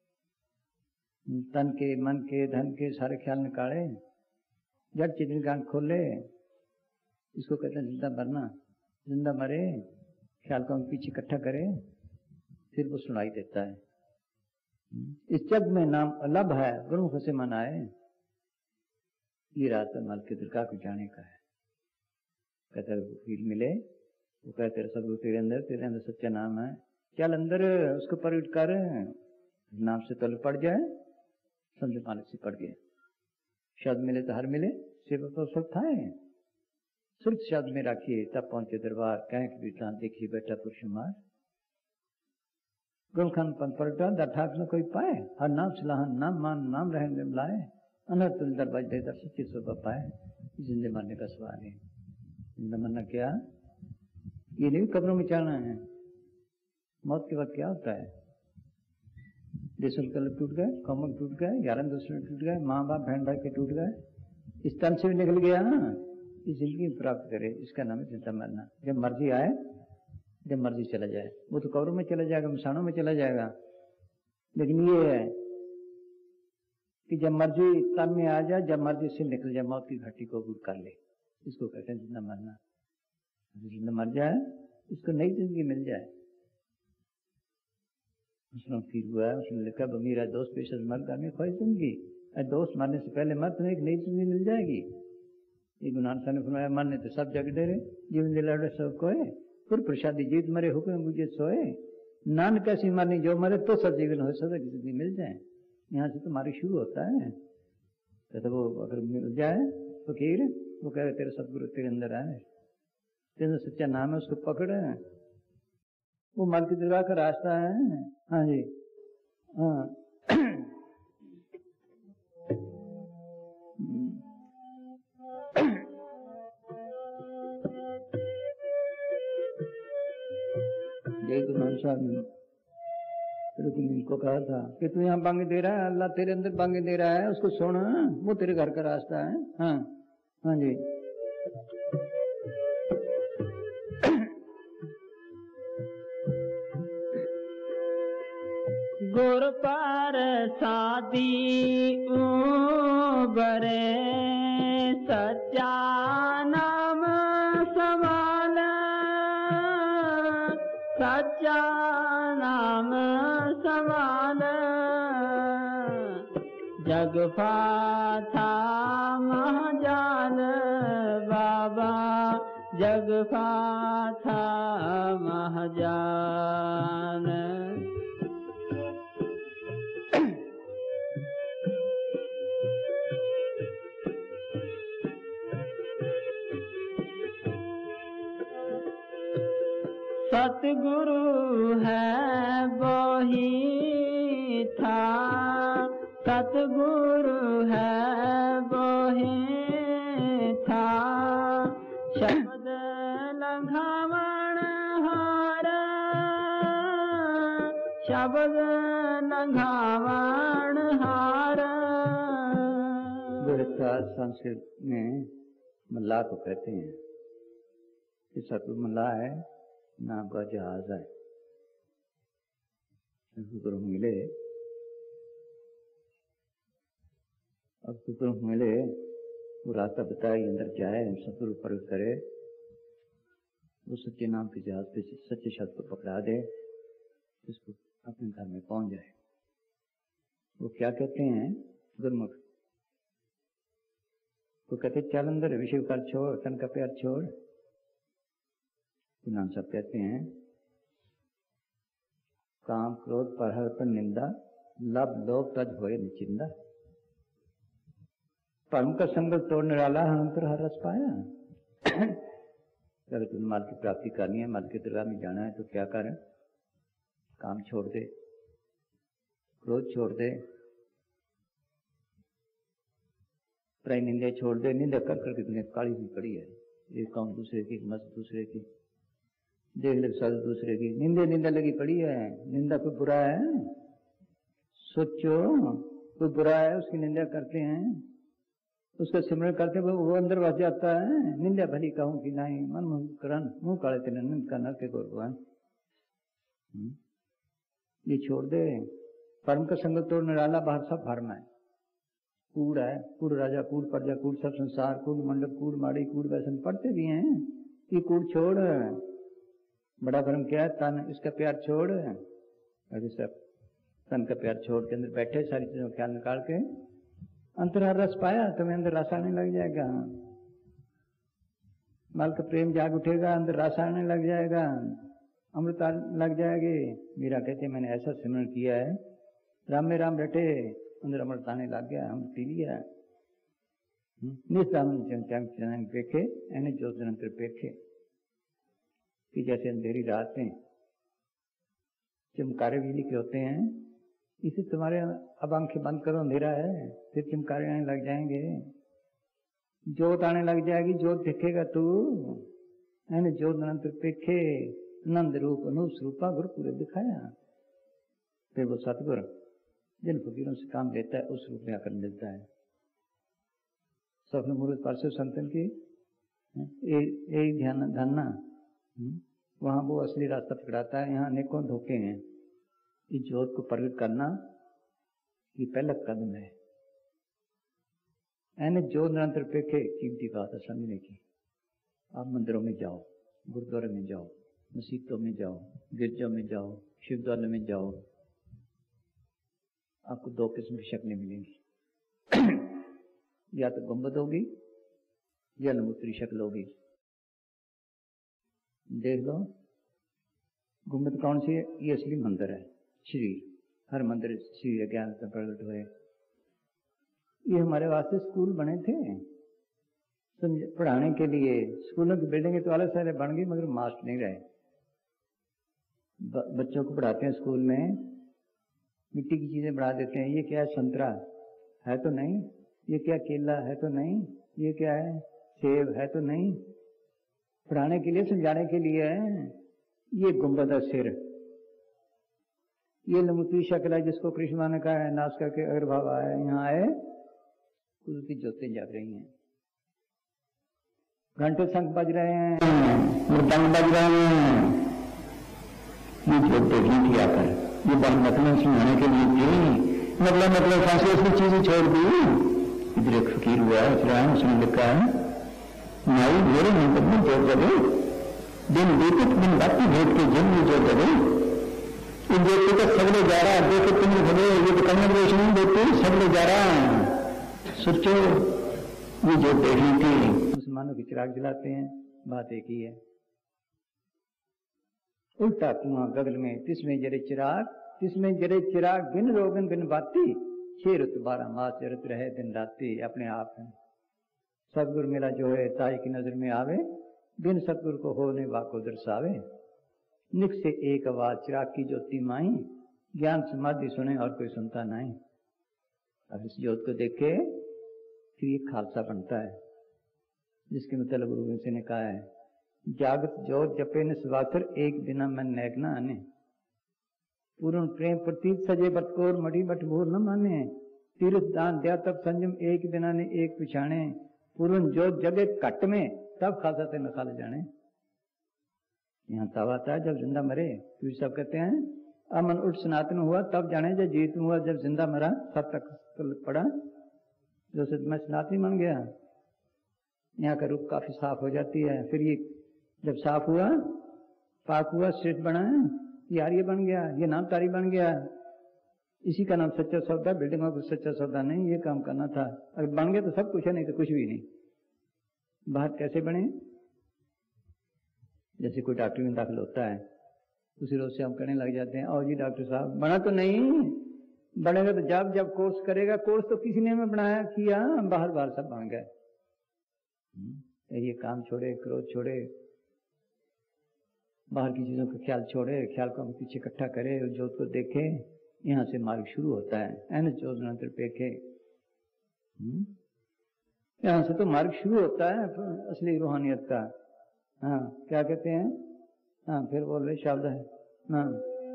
तन के, मन के, धन के, सारे ख्याल निकाले, जब चित्र गान खोले। इसको कहते हैं जिंदा मरना। जिंदा मरे, ख्याल को हम पीछे इकट्ठा करे, फिर वो सुनाई देता है। इस जग में नाम अलभ है, गुरुमुख से मन आए। ये रास्ता माल के दरगाह को जाने का है। कहते फील मिले, वो कहते सब तेरे अंदर सच्चा नाम है। चल अंदर उसको प्रकट कर। नाम से तल पड़ जाए, समझ मालिक से पड़ गए। शब्द मिले तो हर मिले, सेवा तो सब था। सिर्फ शब्द में रखिए तब पहुंचे दरबार। कहें कि विद्वान देखिए बैठा पुरुष मार। गुलखन पन पलटा दठाक न कोई पाए। हर नाम सलाहन नाम मान नाम रहन में मिलाए। अनहर तुल दरबाज दे दर सच्चे स्वभा पाए। जिंदे मरने का सवाल है। जिंदा मरना क्या? ये नहीं कब्रों में जाना है। मौत के बाद क्या होता है? देशल कल टूट गए, कौमक टूट गए, यारन दूसरे टूट गए, माँ बाप बहन भाई के टूट गए, इस तन से भी निकल गया ना। इस जिंदगी प्राप्त करे, इसका नाम है जिंदा मरना। जब मर्जी आए, जब मर्जी चला जाए। वो तो कब्रों में चला जाएगा, मसानों में चला जाएगा। लेकिन ये है कि जब मर्जी तन में आ जाए, जब मर्जी से निकल जाए, मौत की घाटी को दूर कर ले, इसको कहते हैं जिंदा मरना। जिंदा मर जाए, इसको नई जिंदगी मिल जाए। उसने फील हुआ, उसने लिखा मेरा दोस्त पेशा मर करने ख्वाहिश जिंदगी। दोस्त मरने से पहले मर, तुम्हें एक नई जिंदगी मिल जाएगी। ये गुरु नानक ने फरमाया, मरने तो सब जग डेरे, जीवन दिलाड़े सब कोए, फिर प्रसादी जीत मरे हुक्म मुझे सोए। नानक कैसी मरनी जो मरे तो सब जीवन हो, सदा की जिंदगी मिल जाए। यहाँ से तुम्हारी शुरू होता है। तो वो अगर मिल जाए फकीर, वो कहे तेरे सदगुरु तेरे अंदर आए, तेरे अंदर सच्चा नाम है, उसको पकड़े। वो मल की दरगाह का रास्ता है। हाँ जी, हाँ। जय गुरु नानक साहब ने फिर तुमने इनको कहा था कि तू यहाँ बांगे दे रहा है, अल्लाह तेरे अंदर बांगे दे रहा है, उसको सुन, वो तेरे घर का रास्ता है। हाँ हाँ जी। गुर पर सादी उबरे सच्चा नाम सवाल, सच्चा नाम सवाल। जग फाथा महाजाल बाबा, जग फाथा महाजाल। सतगुरु है वही था, सतगुरु है वही था। शब्द लंघावण हार, शब्द लंघावण हार। संस्कृत में मल्लाह को कहते हैं कि सतगुरु मल्लाह है, नाम का जहाज है। गुरु मिले, अब गुरु मिले, वो रास्ता बताए अंदर जाए, सतगुरु प्रवेश करे, वो सच्चे नाम के जहाज पे सच्चे शब्द को पकड़ा दे, उसको अपने घर में पहुंच जाए। वो क्या कहते हैं गुरमुख, वो कहते चल अंदर विषय का छोड़, तन का प्यार छोड़। नाम सब कहते हैं काम क्रोध पर हर पर निंदा, लब लोभ तज होए निचिंदा। परम का संग तोड़ने वाला अंतर हर रस पाया। अगर तुम माल की प्राप्ति करनी है, माल की दरगाह में जाना है तो क्या करें? काम छोड़ दे, क्रोध छोड़ दे, प्राय निंदा छोड़ दे। निंदा कर करके दुनिया काली हुई पड़ी है, एक काम दूसरे की, मस्त दूसरे की, देख ले साधु दूसरे की, निंदा लगी पड़ी है। निंदा कोई बुरा है? सोचो, कोई बुरा है उसकी निंदा करते हैं, उसका सिमरन करते हैं, वो अंदर बस जाता है। निंदा भली कहूं कि नहीं, मन करन मुंह काले तेने निंद का नर के गौरव। ये छोड़ दे। परम का संग तोड़ने वाला बाहर सब भरम है, कूड़ है, कूड़ राजा, कूड़ प्रजा, कूड़ सब संसार, कूड़ मंडप, कूड़ माड़ी, कूड़ वैसन पढ़ते भी हैं। ये कूड़ छोड़, बड़ा भरम क्या है? तन, इसका प्यार छोड़। अभी सब तन का प्यार छोड़ के अंदर बैठे, सारी चीजों का ख्याल निकाल के अंतरार रस पाया, तुम्हें अंदर रस आने लग जाएगा। माल का प्रेम जाग उठेगा, अंदर रस आने लग जाएगा, अमृत लग जाएगी। मीरा कहते मैंने ऐसा सिमरन किया है, राम में राम रटे, अंदर अमृत आने लग गया, हम पी लिया। निस्ताम पेखे एने जो निरंतर पेखे कि जैसे अंधेरी रातें चमकारे बिजली के होते हैं, इसे तुम्हारे अब आंखें बंद करो, अंधेरा है, फिर चमकारे आने लग जाएंगे, जोत आने लग जाएगी, जोत देखेगा तू। मैंने जोत निरंतर पेखे, नंद रूप अनूप स्वरूपा गुरु पूरे दिखाया। फिर वो सतगुरु जिन फकीरों से काम लेता है उस रूप में आकर मिलता है। स्वप्न मुहूर्त परसों संतन की एक ध्यान धनना, वहां वो असली रास्ता पकड़ाता है। यहाँ अनेकों धोखे हैं। इस जोत को प्रकट करना ये पहला कदम है। ऐने जो निरंतर पेखे कीमती बात है समझने की। आप मंदिरों में जाओ, गुरुद्वारे में जाओ, मस्जिदों में जाओ, गिरजा में जाओ, शिवद्वार में जाओ, आपको दो किस्म की शक्लें मिलेंगी। या तो गुंबद होगी या लंबोतरी शक्ल होगी। देख लो, गुंबद कौन सी है? ये असली मंदिर है, शरीर। हर मंदिर शरीर ज्ञान से प्रकट हुए। ये हमारे वास्ते स्कूल बने थे पढ़ाने के लिए। स्कूलों की बिल्डिंगें तो अलग सारे बन गई, मगर मास्टर नहीं रहे। बच्चों को पढ़ाते हैं स्कूल में, मिट्टी की चीजें बढ़ा देते हैं। ये क्या है? संतरा है तो नहीं, ये क्या केला है तो नहीं, ये क्या है? सेब है तो नहीं। पढ़ाने के लिए, समझाने के लिए है। ये गुंबद है सिर, ये लमुत्री शक्ल है जिसको कृष्ण ने कहा है नाश करके अगर भाव आए यहाँ आए, उसकी ज्योतें जग रही हैं, घंटे शंख बज रहे हैं, मृदंग बज रहे हैं, ये ज्योत देखनी थी आकर, ये बात मतलब सुनाने के लिए थी, मतलब फैसले उसकी चीजें छोड़ दी। इधर एक फकीर हुआ है, उसने लिखा है नाई मेरे मंदिर में जोत जगे, दिन दीपित दिन बाती भेद के जिन में जोत जगे, इन ज्योति का सबले जा रहा है, देखो तुम भले ये तो कन्या प्रवेश नहीं देती, सबले जा रहा है, सोचो ये जोत देखनी थी। मुसलमानों की चिराग जलाते हैं, बात एक ही है, उल्टा कुआं गगल में तिसमें जरे चिराग बिन रोगन बिन बाती, 6 ऋत 12 मास ऋत रहे दिन राती, अपने आप है सतगुरु मेरा जो है ताई की नजर में आवे, बिन सतगुरु को होने वाको दर्शावे, निक से एक आवाज चिराग की ज्योति माई, ज्ञान समाधि सुने और कोई सुनता नहीं। अब इस ज्योत को देखे फिर ये खालसा बनता है, जिसके मतलब गुरु गोविंद सिंह ने कहा है जागत जोत जपे न स्वासर, एक बिना मन नैक न आने, पूर्ण प्रेम प्रतीत सजे बटकोर मढ़ी बट भूर न माने, तीर्थ दान दया तब संयम एक बिना ने एक पिछाने, पूर्ण जोत जगे कट में तब खालसा ते न खाल जाने। यहाँ तब आता है जब जिंदा मरे, फिर सब कहते हैं अमन उठ सनातन हुआ तब जाने जब जीत हुआ, जब जिंदा मरा सब तक पड़ा, जो से मैं सनातनी बन गया। यहाँ का रूप काफी साफ हो जाती है, फिर ये जब साफ हुआ पाक हुआ श्रेष्ठ बना, ये आर्य बन गया, ये नामधारी बन गया, इसी का नाम सच्चा सौदा। बिल्डिंगों को सच्चा सौदा नहीं, ये काम करना था, अगर बन गया तो सब कुछ है, नहीं तो कुछ भी नहीं। बात कैसे बने, जैसे कोई डॉक्टर में दाखिल होता है, उसी रोज से हम करने लग जाते हैं और जी डॉक्टर साहब बना तो नहीं, बनेगा तो जब कोर्स करेगा, कोर्स तो किसी ने में बनाया किया, बाहर सब बन गए। ये काम छोड़े, क्रोध छोड़े, बाहर की चीजों का ख्याल छोड़े, ख्याल को हम पीछे इकट्ठा करे, जोत को देखे, यहाँ से मार्ग शुरू होता है। एन जोत पेखे, यहाँ से तो मार्ग शुरू होता है असली रूहानियत का। हाँ क्या कहते हैं, हाँ फिर बोल रहे शब्द है, हाँ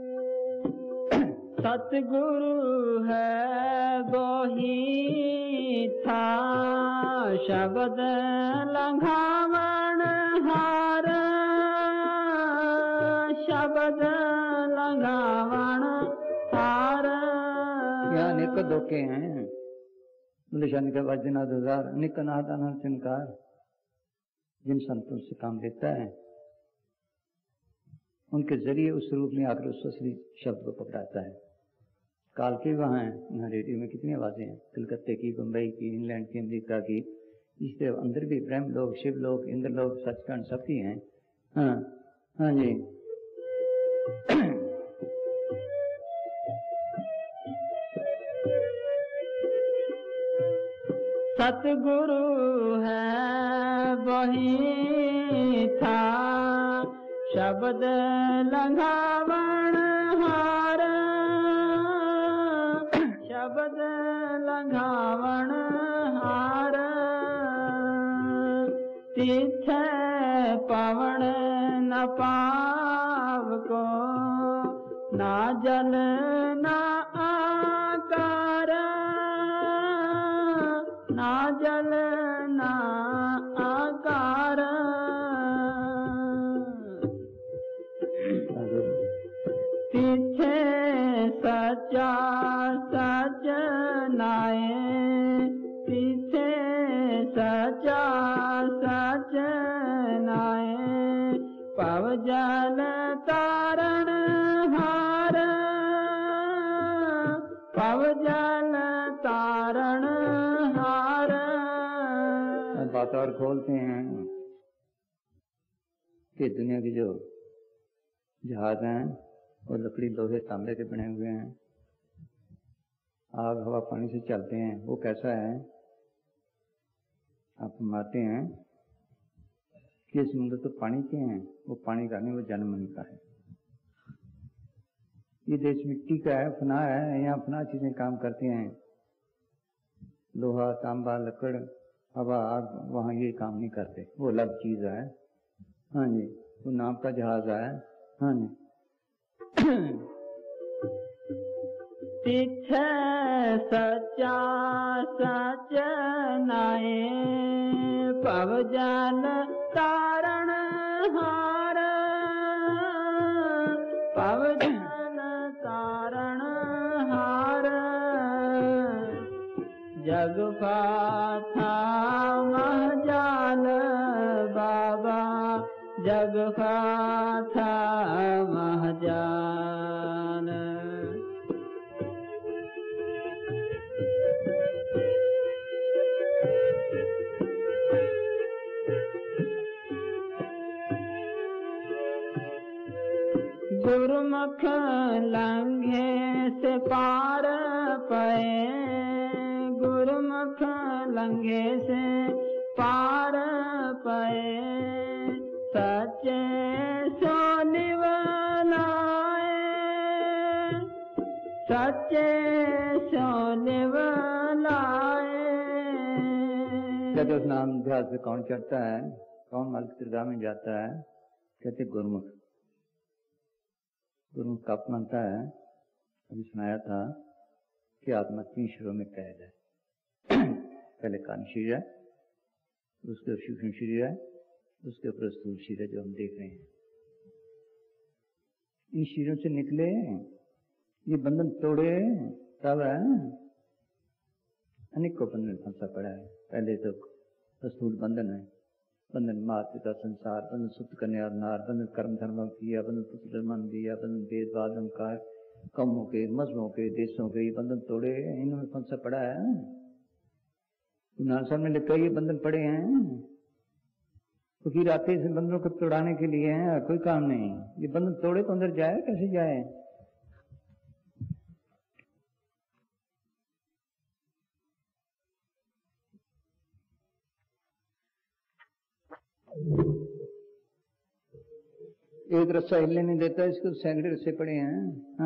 सतगुरु है बोही था, शब्द लंघावण हार, शब्द लंघावण हार। यहाँ निक धोखे हैं, निशानी का वजना 2000 निक नादान चिनकार, जिन संतों से काम लेता है उनके जरिए उस रूप में आकर उस असली शब्द को पकड़ाता है। काल के वहाँ हैं, यहाँ रेडियो में कितनी आवाजें हैं, कलकत्ते की, बम्बई की, इंग्लैंड की, अमेरिका की, इसके अंदर भी ब्रह्म लोग, शिव लोग, इंद्र लोग, सचखंड सबकी हैं। हाँ हाँ जी सतगुरु है वही था, शब्द लंघावण हार, शब्द लंघावण हार। तीर्थ पवन न पाव को, ना जल ना आकार, ना जल ना आकार। पीछे सच्चा सच नाए, पीछे सच्चा सच नाए, पव जल तारण हार, पव जल तारण हार। बात और खोलते हैं कि दुनिया की जो जहाज हैं वो लकड़ी लोहे तांबे के बने हुए हैं, आग हवा पानी से चलते हैं। वो कैसा है, आप मानते हैं कि समुद्र तो पानी के हैं, वो पानी का नहीं, वो जलमन का है। ये देश मिट्टी का है, फना है, यहाँ फना चीजें काम करती हैं, लोहा तांबा लकड़ हवा आग, वहाँ ये काम नहीं करते, वो अलग चीज है। हाँ जी, वो नाम का जहाज है। हाँ जी तिथ सच्चा सच नाए पव जल तारण हार पव जल तारण हार जग पाथा महजाल बाबा जग पाथा महजाल गुरुमुख लंघे से पार पए गुरुमुख लंघे से पार पए सच्चे सो निवलाए सच्चे सो निवलाए। जब उस नाम ध्यान से कौन चढ़ता है, कौन मालिक दरगाह में जाता है, कहते गुरुमुख। गुरुमुख का अपमानता है। अभी सुनाया था कि आत्मा 3 शरीरों में कैद है। पहले कारण शरीर है, उसके सूक्ष्म शरीर है, उसके ऊपर स्थूल शरीर है जो हम देख रहे हैं। इन शरीरों से निकले, ये बंधन तोड़े तब है। अनेक को बंधन फंसा पड़ा है। पहले तो स्थूल बंधन है, बंधन मात पिता संसार, बंधन सुत कन्या नार, बंधन कर्म धर्म किया, बंधन पुत्र मन दिया, बंधन भेदभाव अहंकार, कमों के मजहबों के देशों के, ये बंधन तोड़े, इनमें फंसा पड़ा है। नानसर में लिखा ये बंधन पड़े हैं, फकीर आते इस बंधनों को तोड़ाने के लिए हैं, कोई काम नहीं। ये बंधन तोड़े तो अंदर जाए, कैसे जाए? एक रस्सा हिलने नहीं देता, इसको सैकड़े रस्से पड़े हैं।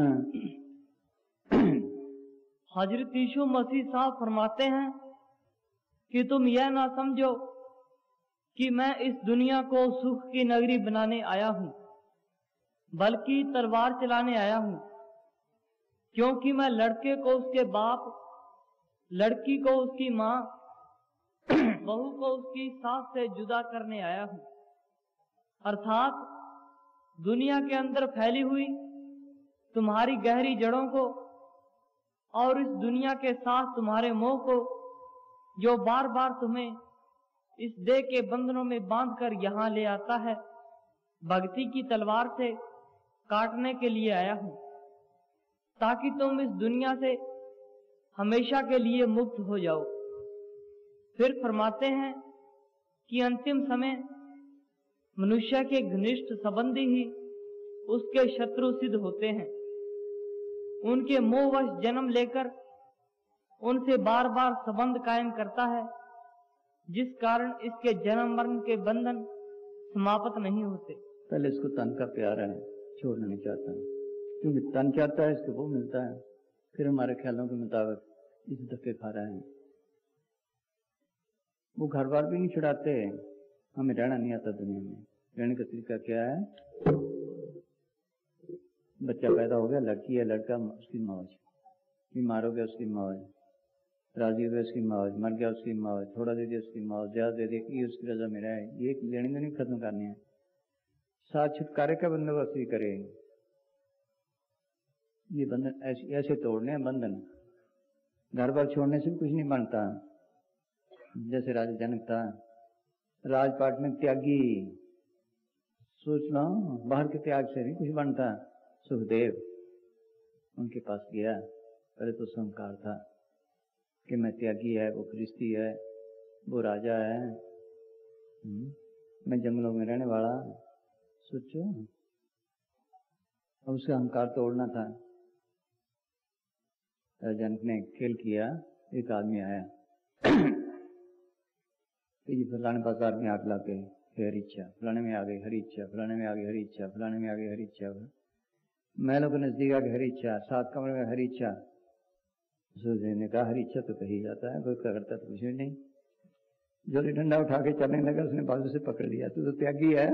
हाँ। हजरत यीशु मसीह साहब फरमाते हैं कि तुम यह ना समझो कि मैं इस दुनिया को सुख की नगरी बनाने आया हूं, बल्कि तलवार चलाने आया हूं। क्योंकि मैं लड़के को उसके बाप, लड़की को उसकी माँ, बहू को उसकी सास से जुदा करने आया हूं। अर्थात दुनिया के अंदर फैली हुई तुम्हारी गहरी जड़ों को और इस दुनिया के साथ तुम्हारे मोह को, जो बार बार तुम्हें इस देह के बंधनों में बांधकर यहाँ ले आता है, भक्ति की तलवार से काटने के लिए आया हूं, ताकि तुम इस दुनिया से हमेशा के लिए मुक्त हो जाओ। फिर फरमाते हैं कि अंतिम समय मनुष्य के घनिष्ठ संबंधी ही उसके शत्रु सिद्ध होते हैं। उनके मोहवश जन्म लेकर उनसे बार बार संबंध कायम करता है, जिस कारण इसके जन्म मरण के बंधन समाप्त नहीं होते। पहले इसको तन का प्यार है, छोड़ना नहीं चाहता, क्योंकि तन चाहता है इसको वो मिलता है, फिर हमारे ख्यालों के मुताबिक इस धक्के खा रहे हैं। वो घर बार भी नहीं छुड़ाते, हमें रहना नहीं आता दुनिया में। रहने का तरीका क्या है? बच्चा पैदा हो गया, लड़की है लड़का, उसकी मौज, बीमार हो गया उसकी मौज, राजी हो गया उसकी मौज, मर गया उसकी मौज, थोड़ा दे दिया उसकी मौज, ज्यादा दे दिया उसकी रजा में रहे। ये लेने नहीं खत्म करनी है, साथ छुटकारे का बंदोबस्त भी करे। ये बंधन ऐसे तोड़ने हैं बंधन। घर पर छोड़ने से भी कुछ नहीं बनता। जैसे राजा जनक था, राजपाट में त्यागी, सोच लो बाहर के त्याग से नहीं कुछ बनता। सुखदेव उनके पास गया, पहले तो संकार था कि मैं त्यागी है, वो ख्रिस्ती है, वो राजा है, मैं जंगलों में रहने वाला। सोचो, अब उसका अहंकार तोड़ना था। जनक ने खेल किया, एक आदमी आया तो ये फलाने बाजार में आग ला के हरी इच्छा, फलाने में आ गई हरी इच्छा, फलाने में आ गई हरी इच्छा, फलाने में आ गई हरी इच्छा, महलों के नजदीक आ गई हरी इच्छा, 7 कमरे में हरी इच्छा। ने कहा हरी इच्छा तो कही जाता है, कोई करता तो कुछ भी नहीं। जोली डंडा उठा के चलने लगा, उसने बाजू से पकड़ लिया, तू तो त्यागी है,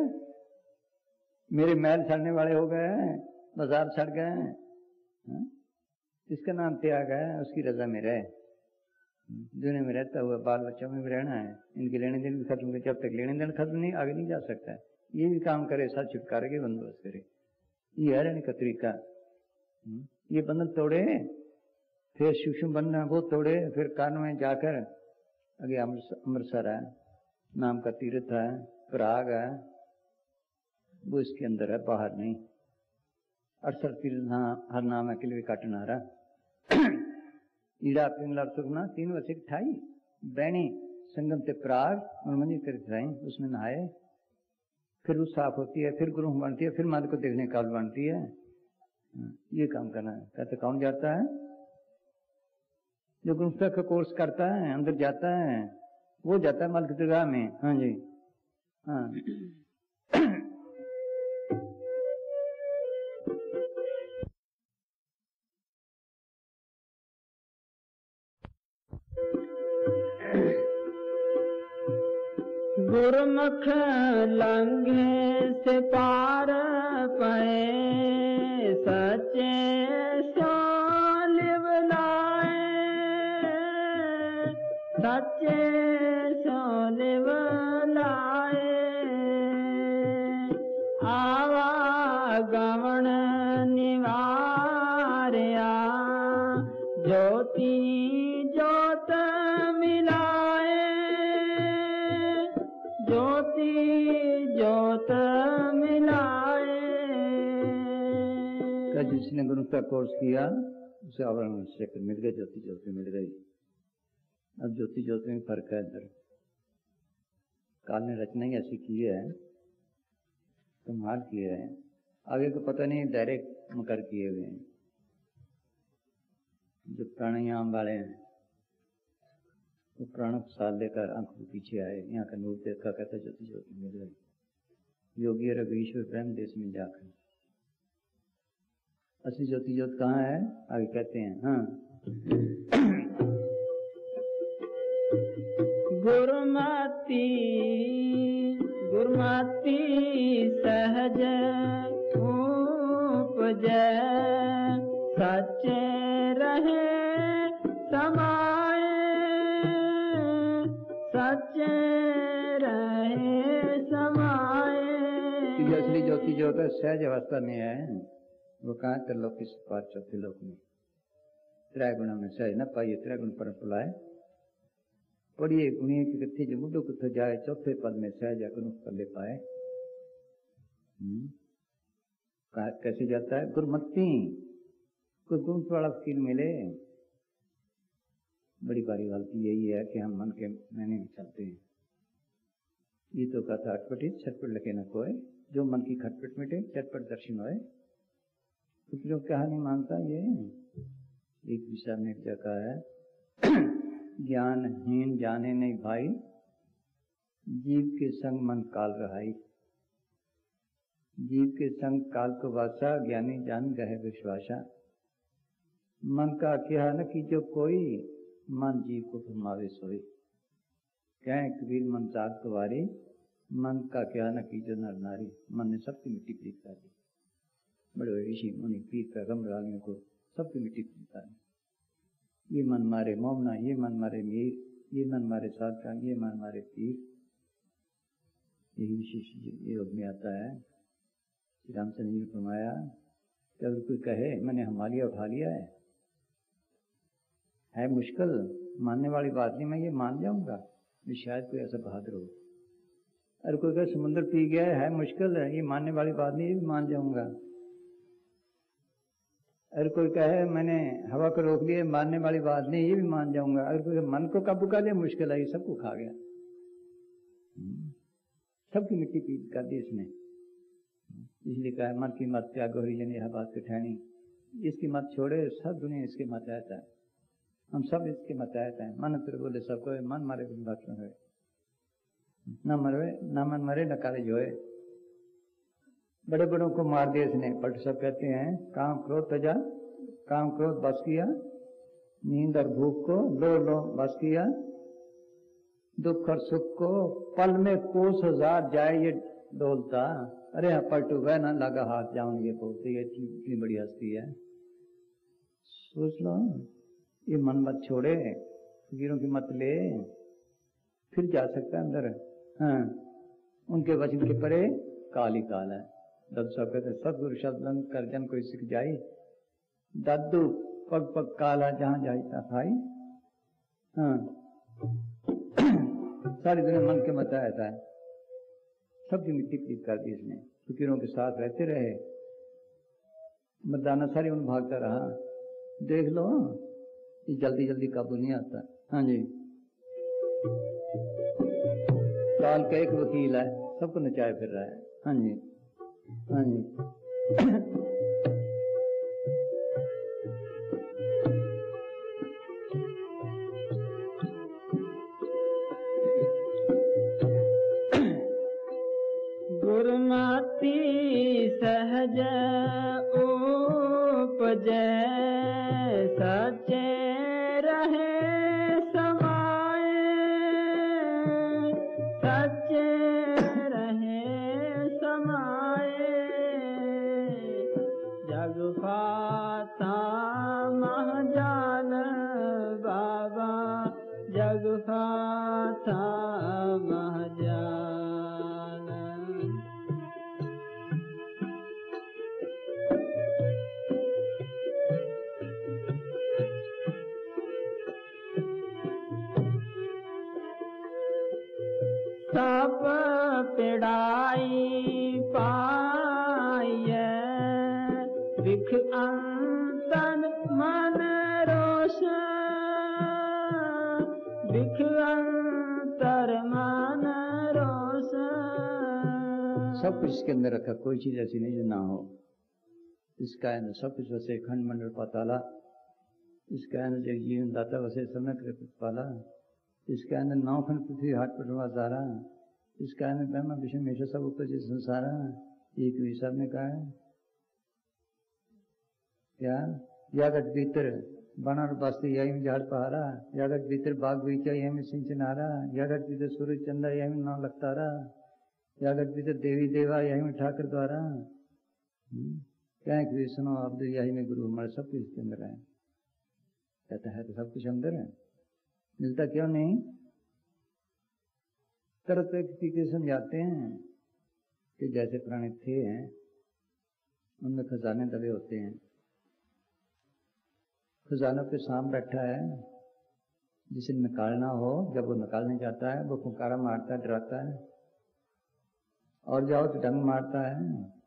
मेरे महल सड़ने वाले हो गए, बाजार सड़ गए, इसका नाम त्याग है, उसकी रजा में रहे। दुनिया में रहता हुआ बाल बच्चों में भी रहना है, इनके लेने देने भी खत्म, जब तक लेने देने खत्म नहीं आगे नहीं जा सकता है। ये भी काम करे, साथ छुटकारे के बंदोबस्त करे, ये है रहने का तरीका। ये बंधन तोड़े, फिर सूक्ष्म बंधन वो तोड़े, फिर कान में जाकर आगे अमृतसर है नाम का तीर्थ है, प्रयाग है, वो इसके अंदर है, बाहर नहीं। 68 तीर्थ हर नाम है किले काटनारा ईड़ा पिंगला सुखना 3 वर्ष ठाई बैणी संगम से प्राग और मंदिर कर उसमें नहाए, फिर वो साफ होती है, फिर गुरु बनती है, फिर माता को देखने काल बनती है। ये काम करना है। कहते कौन जाता है? जो गुरुमुख का कोर्स करता है, अंदर जाता है, वो जाता है माल की दरगाह में। हाँ जी, हाँ। गुरमुख लंघे से पार पए, सच्चे सोलिव लाए, सच्चे सोलिव लाए। आवागमन निवारया, ज्योति ज्योत मिलाए, ज्योति ज्योत मिलाए। जिसने गुरु का कोर्स किया उसे आवरण चक्र मिल गए, ज्योति ज्योति मिल गई। अब ज्योति ज्योति में फर्क है इधर। काल ने रचना ही ऐसी की है, कमाल किया है, आगे को पता नहीं, डायरेक्ट मकर किए हुए हैं। जो प्राणायाम वाले हैं वो प्राणों को साथ लेकर आंख को पीछे आए, यहाँ का नूर देखा, कहता ज्योति ज्योति मिल गई। योगी और ईश्वर ब्रह्म देश में जाकर असली ज्योति ज्योत कहाँ है आगे कहते हैं। हाँ, गुरुमति गुरुमति सहज उपजै, सच्चे रहे समाए, सच्चे रहे समाए। असली ज्योति ज्योत सहज अवस्था में है, वो कहाँ त्रिलोक की पार चौथे लोक में त्रैगुण में सहज न पाइए, त्रैगुण पर बुलाए पढ़िए गुणिए की कथी जो मुड्डो कुछ जाए, चौथे पद में सहज अगुण कर ले पाए। कैसे जाता है? गुरमति, कोई गुण वाला फकीर मिले। बड़ी बड़ी गलती यही है कि हम मन के मैंने भी चलते हैं। ये तो कथा अटपटी छटपट लगे न कोई, जो मन की खटपट मिटे चटपट दर्शन होए। फकीरों कहा नहीं मानता ये। एक विषय ने जगह है, ज्ञानहीन जाने नहीं भाई, जीव के संग मन काल रहाई। जीव के संग काल को वासा, ज्ञानी जान गहे विश्वासा। मन का क्या न कि जो कोई, मन जीव को फरमावे सोई। कहें कबीर मन जाग कुवारी, मन का क्या न कि जो नर नारी। मन ने सबकी मिट्टी पीट कर दी, बड़े ऋषि मुनि पीर पैगंबर आलियों को सबकी मिट्टी पीट कर दी। ये मन मारे मोमना, ये मन मारे मीर, ये मन मारे साधका, ये मन मारे पीर। यही विशेष योग में आता है। श्री रामचंद्र जी ने फरमाया कि अगर कोई कहे मैंने हिमालय उठा लिया है मुश्किल, मानने वाली बात नहीं, मैं ये मान जाऊंगा, भी शायद कोई ऐसा बहादुर हो। अरे कोई कहे समुद्र पी गया है मुश्किल है, ये मानने वाली बात नहीं, ये भी मान जाऊंगा। अगर कोई कहे मैंने हवा को रोक लिया, मानने वाली बात नहीं, ये भी मान जाऊंगा। अगर कोई मन को काबू कर लिया मुश्किल है, ये सबको खा गया। सबकी मिट्टी पीट कर दी इसने। इसलिए कहा मन की मत त्याग हो रही यह बात कठैनी। इसकी मत छोड़े, सब दुनिया इसके मत आता है, हम सब इसके मत आता है। मन फिर बोले सबको, मन मारे बात न होए, न मरवे न मन मरे न काले जोए। बड़े बड़ों को मार दिया इसने। बट सब कहते हैं काम क्रोध तजा, काम क्रोध बस किया, नींद और भूख को लो लो बस किया, दुख और सुख को पल में कोस हजार जाए ये डोलता। अरे हाँ पलटू वह ना लगा हाथ जाऊंगे बोलते, ये इतनी बड़ी हस्ती है। सोच लो, ये मन मत छोड़े, फकीरों की मत ले, फिर जा सकता है अंदर। हाँ, उनके वचन के परे काल ही काल है। दब सब कहते सदगुरु शब्द कर जन कोई सिख जाई, दादू पग पग काला जहां जाता भाई। हाँ, सारी दुनिया मन के मत आता है, सबकी मिट्टी पीट कर दी इसने। फकीरों के साथ रहते रहे, मर्दाना सारी उन भागता रहा। देख लो, ये जल्दी जल्दी काबू नहीं आता। हाँ जी, काल का एक वकील है, सबको नचाए फिर रहा है। हाँ जी, हाँ जी। गुरमति सहज उपजै, सचे रहे समाए, सचे रहे समाए। जग फाता महजान बाबा, जग फाता महजान। सब पिड़ाई पाइए, बिख अंतन मन रोशन, बिख अंतर मन रोशन। सब कुछ इसके अंदर रखा, कोई चीज ऐसी नहीं जो ना हो। इसका है न सब कुछ वैसे खंड मंडल पाताला, इसका है न जग जीवन दाता वैसे समय पाला, इसका है न नौ खंड पृथ्वी हाथ पटवा सारा, इसका है न ब्रह्मा विष्णु महेश्वर सब ऊपर जिस संसारा। एक भी साहब ने कहा है क्या, यागट भीतर बना बस्ती यही में झाड़ पहाड़ा, यागट भीतर बाग बीचा यही में सिंचनारा, यागट भीतर सूरज चंदा यही में नाव लगतारा, यागट भीतर देवी देवा यही में ठाकर द्वारा। क्या है कि सुनो आप यही में गुरु हमारे सब कुछ इसके अंदर है। कहता है तो सब कुछ अंदर है, मिलता क्यों नहीं? तरह तरह की चीजें समझाते हैं कि जैसे प्राणी थे हैं, उनमें खजाने दबे होते हैं, खजानों के सामने बैठा है, जिसे निकालना हो, जब वो निकालने जाता है वो फुंकारा मारता है, डराता है, और जाओ तो डंग मारता है।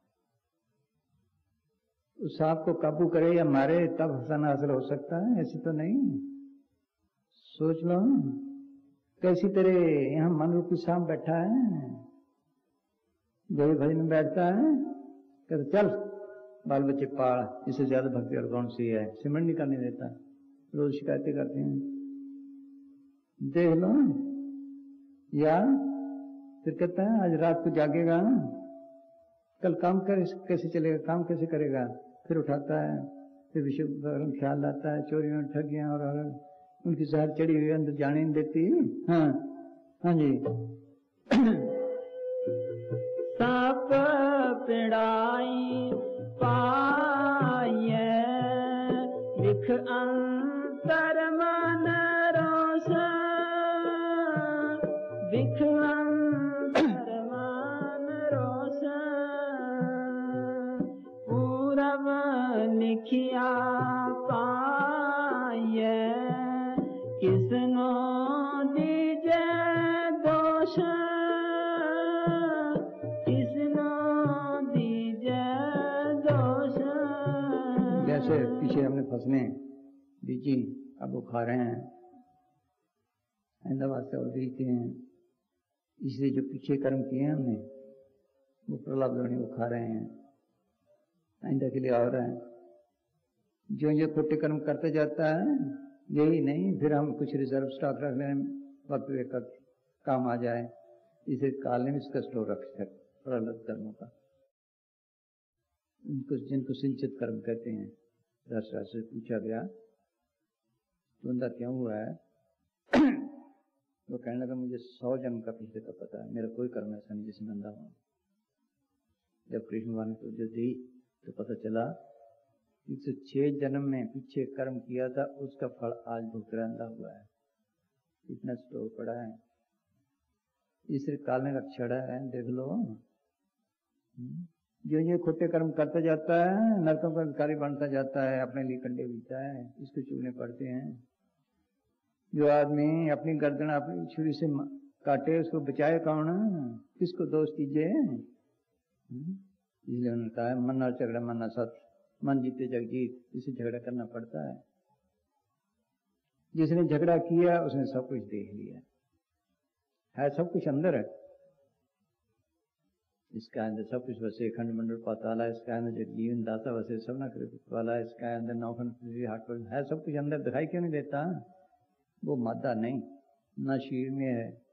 उस सांप को काबू करे या मारे तब खजाना हासिल हो सकता है, ऐसी तो नहीं। सोच लो कैसी तरह यहाँ मन रूपी सांप बैठा है, जो भजन में बैठता है, कहते चल बाल बच्चे पाड़, इससे ज्यादा भक्ति और कौन सी है, सिमरन नहीं करने देता, रोज शिकायतें करते हैं। देख लो, या फिर कहता है आज रात को जागेगा, कल काम कैसे चलेगा, काम कैसे करेगा, फिर उठाता है, फिर विषय ख्याल आता है, चोरियों ठगियां और उनकी जहर चढ़ी हुई अंदर जाने नहीं देती। हाँ हाँ जी। साप पिड़ाई पाइए, बिख अंतर मन रोशन, बिख अंतर मन रोशन। पूरब लिखिया पाइए, किसनो दीजे दोष, किसनो दीजे दोष। जैसे पीछे हमने फसलें बीजी, अब वो खा रहे हैं, अहमदाबाद से और बीजते हैं, इसलिए जो पीछे कर्म किए हैं हमने वो प्रलाप लोनी वो खा रहे हैं, आइंदा के लिए आ रहा है। जो ये खोटे कर्म करते जाता है, यही नहीं फिर हम कुछ रिजर्व स्टॉक रख लें, वक्त वक्त काम आ जाए, इसे काल में इसका स्टोर रख सकते प्रलत कर्मों का। इनको जिनको सिंचित कर्म कहते हैं। दर्शा से पूछा गया तो अंदर क्यों हुआ है, वो कहने लगा मुझे 100 जन्म का पिछले का पता है, मेरा कोई कर्म ऐसा नहीं जिसमें अंधा हो। जब कृष्ण भगवान ने तुझे दी तो पता चला 106 जन्म में पीछे कर्म किया था, उसका फल आज भुगतान हुआ है। इतना स्टोर पड़ा है, इससे कालने का छड़ा है, देख लो। जो ये खोटे कर्म करता जाता है, नरकों का अधिकारी बनता जाता है, अपने लिए कंडे बीता है, इसको चुगने पड़ते हैं। जो आदमी अपनी गर्दन अपनी छुरी से काटे, उसको बचाए कौन? किसको दोष दीजिए? इसलिए उन्होंने कहा है मन ना झगड़ा मन ना सत, मन जीते जग जीत, इसे झगड़ा करना पड़ता है। जिसने झगड़ा किया उसने सब कुछ देख लिया है, सब कुछ अंदर है। इसका अंदर सब कुछ वसे, खंड मंडल पाताल है, इसका अंदर जो जीवन दाता वसे सब न करे वाला, इसका अंदर नौखंड पृथ्वी हाट पर है, सब कुछ अंदर दिखाई क्यों नहीं देता? वो मादा नहीं, न शरीर में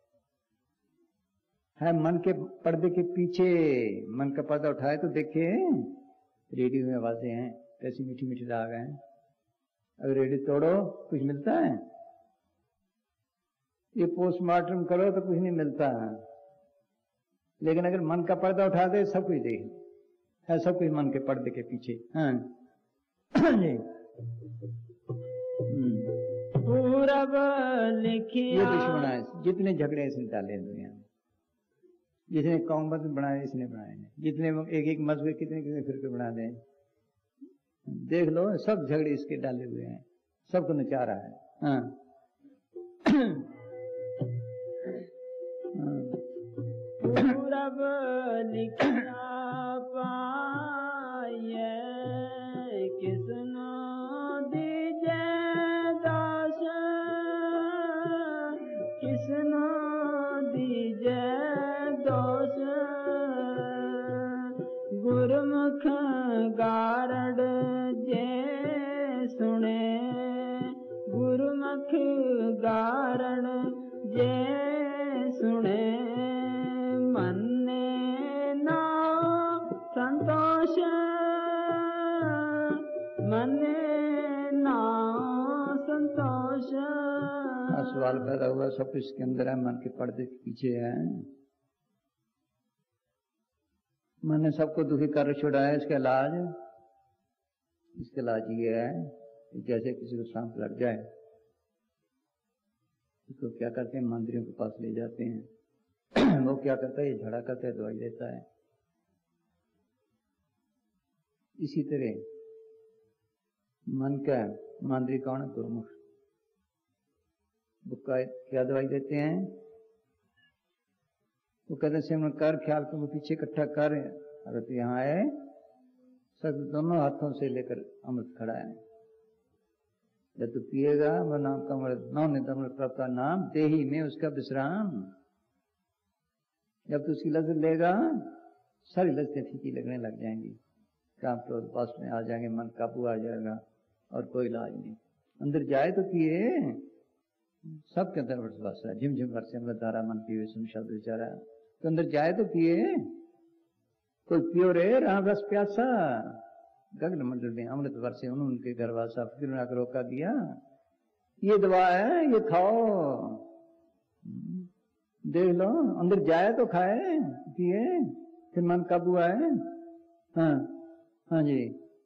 है मन के पर्दे के पीछे। मन का पर्दा उठाए तो देखे, रेडियो में आवाजें हैं, कैसी मीठी मीठी राग हैं। अगर रेडियो तोड़ो कुछ मिलता है? ये पोस्टमार्टम करो तो कुछ नहीं मिलता है। लेकिन अगर मन का पर्दा उठा दे सब कुछ देख है, सब कुछ मन के पर्दे के पीछे। हाँ जी। पूरब लिखिया, ये दुश्मन है, जितने झगड़े इसने डाले दुनिया में, जितने कौमत बनाए इसने बनाए हैं, जितने एक एक मजहब कितने कितने फिरके बना दे, देख लो, सब झगड़े इसके डाले हुए हैं, सबको नचा रहा है। हाँ पूरब लिखिया पाए, किसनो दीजे दास, किसनो दीजे दोष। गुरमुख गारड़ जे सुने, गुरमुख गारड़ जे सुने, मन्ने ना संतोष, मन्ने ना संतोष। सवाल पैदा हुआ, सब कुछ के अंदर है, मन के पर्दे के पीछे है। मन ने सबको दुखी कर छुड़ाया, इसका इलाज ये है, जैसे किसी को सांप लग जाए, इसको क्या करते हैं, मंदिरों के पास ले जाते हैं। वो क्या करता है, ये झड़ा करता है, दवाई देता है। इसी तरह मन का मंदिर कौन है? गुरुमुख। वो क्या दवाई देते हैं? वो कहते हैं सिमरन कर, ख्याल को पीछे इकट्ठा कर, अगर तो यहाँ आए सब दोनों हाथों से लेकर अमृत खड़ा है। जब तू पिएगा वह नाम का अमृत, नौ निधन प्राप्त नाम देही में उसका विश्राम। जब तू उसकी लज्जत लेगा, सारी लज्जतें फीकी लगने लग जाएंगी, काम क्रोध पास में आ जाएंगे, मन काबू आ जाएगा और कोई इलाज नहीं। अंदर जाए तो पिए, सबके अंदर विश्वास है, झिमझिम वर्षे अमृत धारा मन पिए सुन शब्द विचारा, तो अंदर जाए तो पिए। कोई पियो रे राम रस प्यासा, गगन मंडल में अमृत वर्षे उनके घर वासा, फिर उन्हें रोका दिया, ये दवा है, ये खाओ, देख लो। अंदर जाए तो खाए पिए, फिर मन काबू आए। हाँ हाँ जी।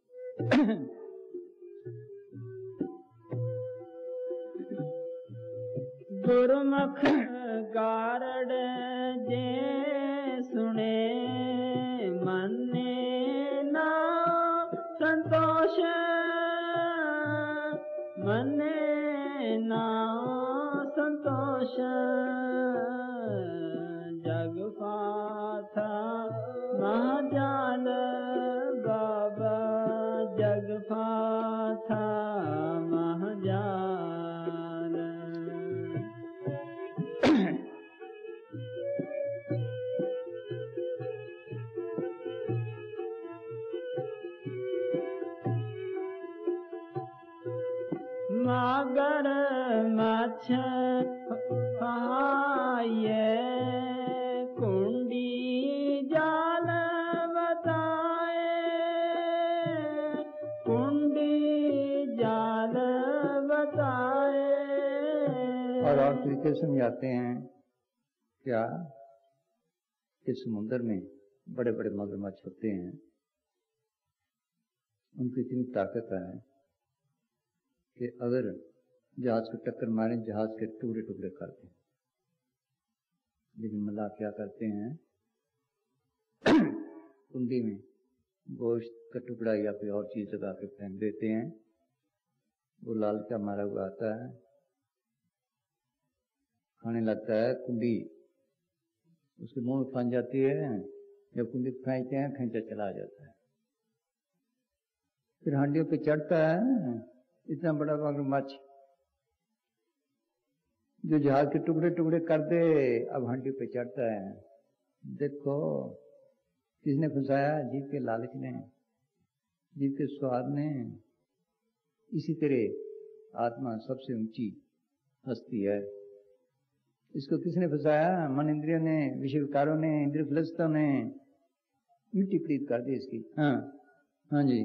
गुरुमुख गारड़ जे सुने, मन्ने ना संतोष, मन्ने ना संतोष। जग पाथा महाजाल बाबा, जग पाथा महाजाल। मगर मछ पाए, कुंडी जाल बताए, कुंडी जाल बताए। और तरीके समझाते हैं क्या कि समुद्र में बड़े बड़े मगरमच्छ होते हैं, उनकी इतनी ताकत है कि अगर जहाज को टक्कर मारें जहाज के टुकड़े टुकड़े कर दें। लेकिन मल्लाह क्या करते हैं, कुंडी में गोश्त का टुकड़ा या कोई और चीज लगा के फेंक देते हैं, वो लाल का मारा हुआ आता है, खाने लगता है, कुंडी उसके मुंह में फंस जाती है, जब कुंडी फेंकते हैं खींचा चला जाता है, फिर हांडियों पे चढ़ता है इतना बड़ा मगरमच्छ जो जहाज के टुकड़े टुकड़े कर दे, अब हांडियों पे चढ़ता है। देखो किसने फंसाया, जीव के लालच ने, जीव के स्वाद ने। इसी तरह आत्मा सबसे ऊंची हस्ती है, इसको किसने फंसाया, मन इंद्रियों ने, विषय विकारों ने, इंद्रिय फलसतों ने मिट्टी पलीत कर दी इसकी। हाँ हाँ जी।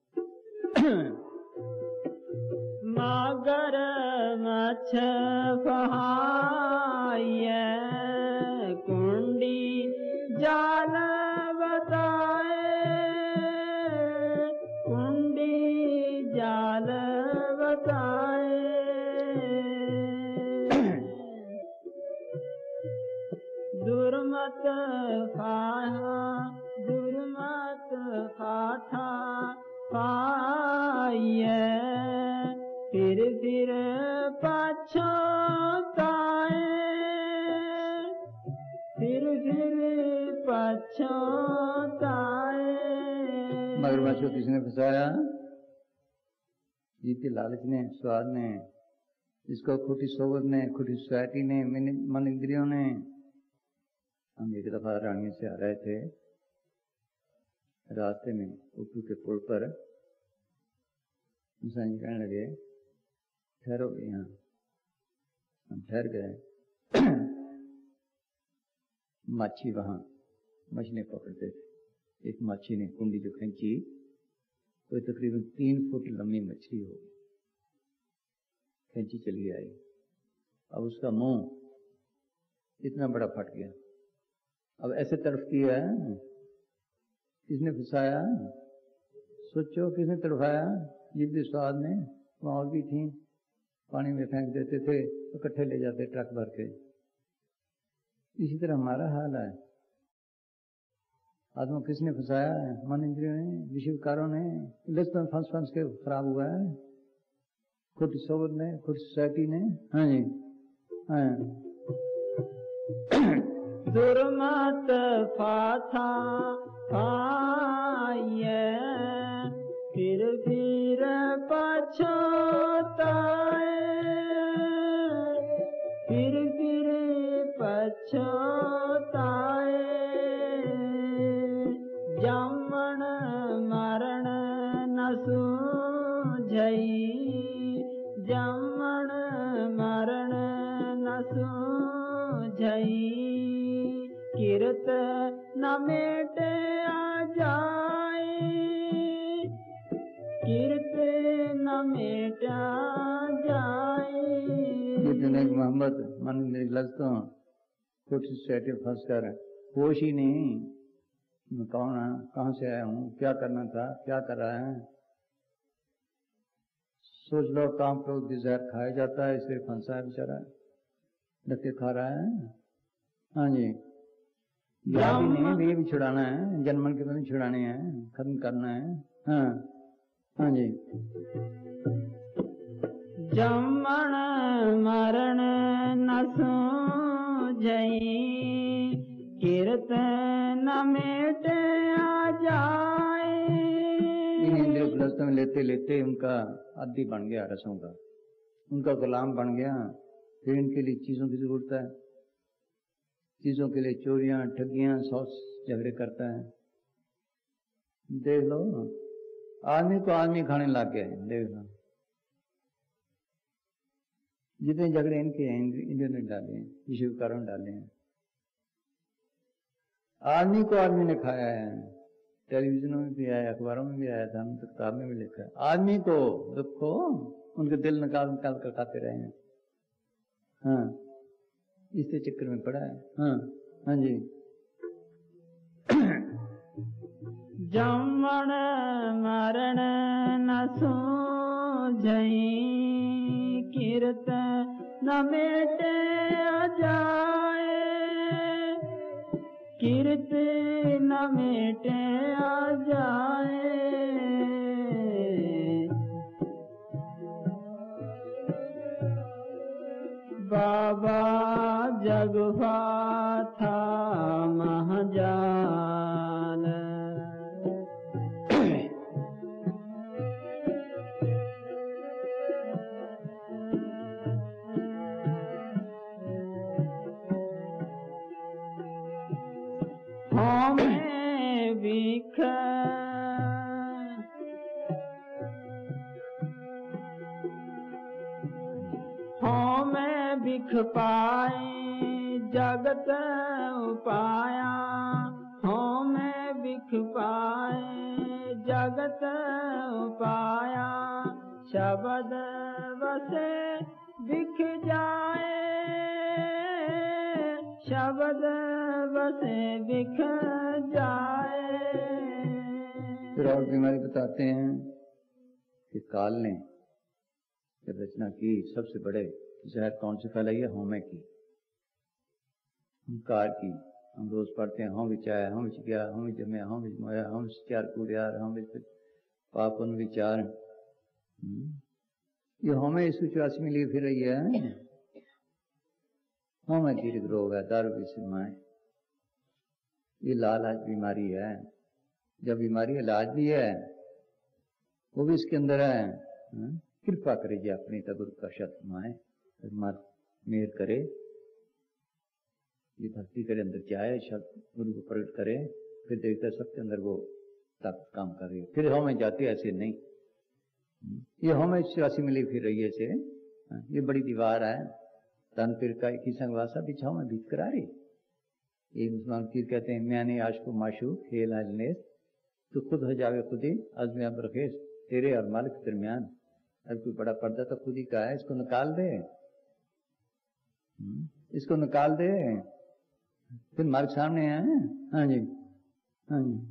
मगर मछ फहाये कुंडी जाल बताए, कुंडी जाल बताए। दुर्मत खाया दुर्मत खाता पाइए, फिर पछताए, फिर पछताए। मगरमच्छ को किसने फंसाया, जीव के लालच ने, स्वाद ने, इसको खोटी सोबत ने, खोटी सोसाइटी ने, मन इंद्रियों ने। हम एक दफा रानियों से आ रहे थे, रास्ते में उट्टू के पुल पर मुसाई कहने लगे ठहरो यहाँ, हम ठहर गए। मच्छी वहां मछली पकड़ते थे, एक मच्छी ने कुंडी जो खींची, कोई तकरीबन 3 फुट लंबी मछली होगी, खींची चली आई। अब उसका मुंह इतना बड़ा फट गया, अब ऐसे तरफ किया, किसने फंसाया, सोचो किसने तड़फाया, जीव के स्वाद ने। वहां और भी थी, पानी में फेंक देते थे, इकट्ठे ले जाते ट्रक भर के। इसी तरह हमारा हाल है, आत्मा किसने फंसाया है, मन इंद्रियों ने, विषय विकारों ने, में फंस फंस के खराब हुआ है, खुद सोबत ने, खुद सोसाइटी ने। हाँ जी हाँ। दुर्मत फाथा पाइए, फिर पछताए, फिर पछताए। जमन मरण न सूझई, जमन मरण न सूझई, किरत न मेटे आ जाए, किरत न मेटा जाए। जितने मोहम्मद मन में लस्तों कुछ सोसाइटी फंस कर होश ही नहीं, मैं कौन है, कहाँ से आया हूँ, क्या करना था, क्या कर रहा है। सोच लो काम को जहर खाया जाता है, इसलिए फंसा है बेचारा, धक्के खा रहा है। हाँ जी, ये भी छुड़ाना है, जन्मन के भी छुड़ाने हैं, खत्म करना है। हाँ हाँ जी। जमन मरण न सूझई, किरत न मेटे आ जाए। इन इंद्रियों फलसतों में लेते लेते उनका आदी बन गया, रसों का उनका गुलाम बन गया। फिर इनके लिए चीजों की जरूरत है, चीजों के लिए चोरियां ठगियां सौ झगड़े करता है। देख लो आदमी को आदमी खाने लग गया है, देख लो जितने झगड़े इनके हैं, इंद्रियों ने डाले हैं, विषय कारण डाले हैं। आदमी को आदमी ने खाया है, टेलीविजनों में भी आया, अखबारों में भी आया था, हम तो किताब में भी लिखा है। आदमी को देखो, उनके दिल निकाल निकाल कर खाते रहे हैं। हाँ, इसके चक्कर में पड़ा है। हाँ हाँ जी। जमण मरण न सूझई कीर्त न मेटे जाए कीर्त न मेटे जाए बाबा जगवा था महाजाल हमें बिख हमें बिख पाए जगत उपाया हमें बिख पाए जगत उपाया शब्द बसे बिख जाए शब्द बसे बिख जाए। फिर और बीमारी बताते हैं कि काल ने जब रचना की सबसे बड़े जहर कौन से फैलाई है? होमे की, हंकार की। हम रोज पढ़ते हैं हम विचार हम विच गया हम विच जमया हम विच मोया हम विचार कूड़ियार हम विच पापन विचार। ये होमे इस 84 में लिए फिर रही है। होमे दीर्घ रोग है, दारू की सीमाएं, ये लालाज बीमारी है। जब बीमारी इलाज भी है वो भी इसके अंदर है। कृपा करिए अपनी गुरु का शब्द माए मेहर करे, ये भक्ति करे, अंदर जाए, शब्द गुरु को प्रकट करे, फिर देखते सबके अंदर वो ताकत काम कर रही है। फिर हमें जाती ऐसे नहीं, ये हमें 84 मिली फिर रही है ऐसे। ये बड़ी दीवार है, तन पीर का एक ही संगवासा बिछाओ में बीत करा रही। ये मुसलमान पीर कहते हैं मैंने आज को माशूक खेल अजनेस तो खुद हो जावे खुद ही अजमे अब रखेश तेरे और मालिक के दरमियान। अब कोई बड़ा पर्दा तो खुद ही का है, इसको निकाल दे, इसको निकाल दे, फिर मालिक सामने है। हाँ जी हाँ जी।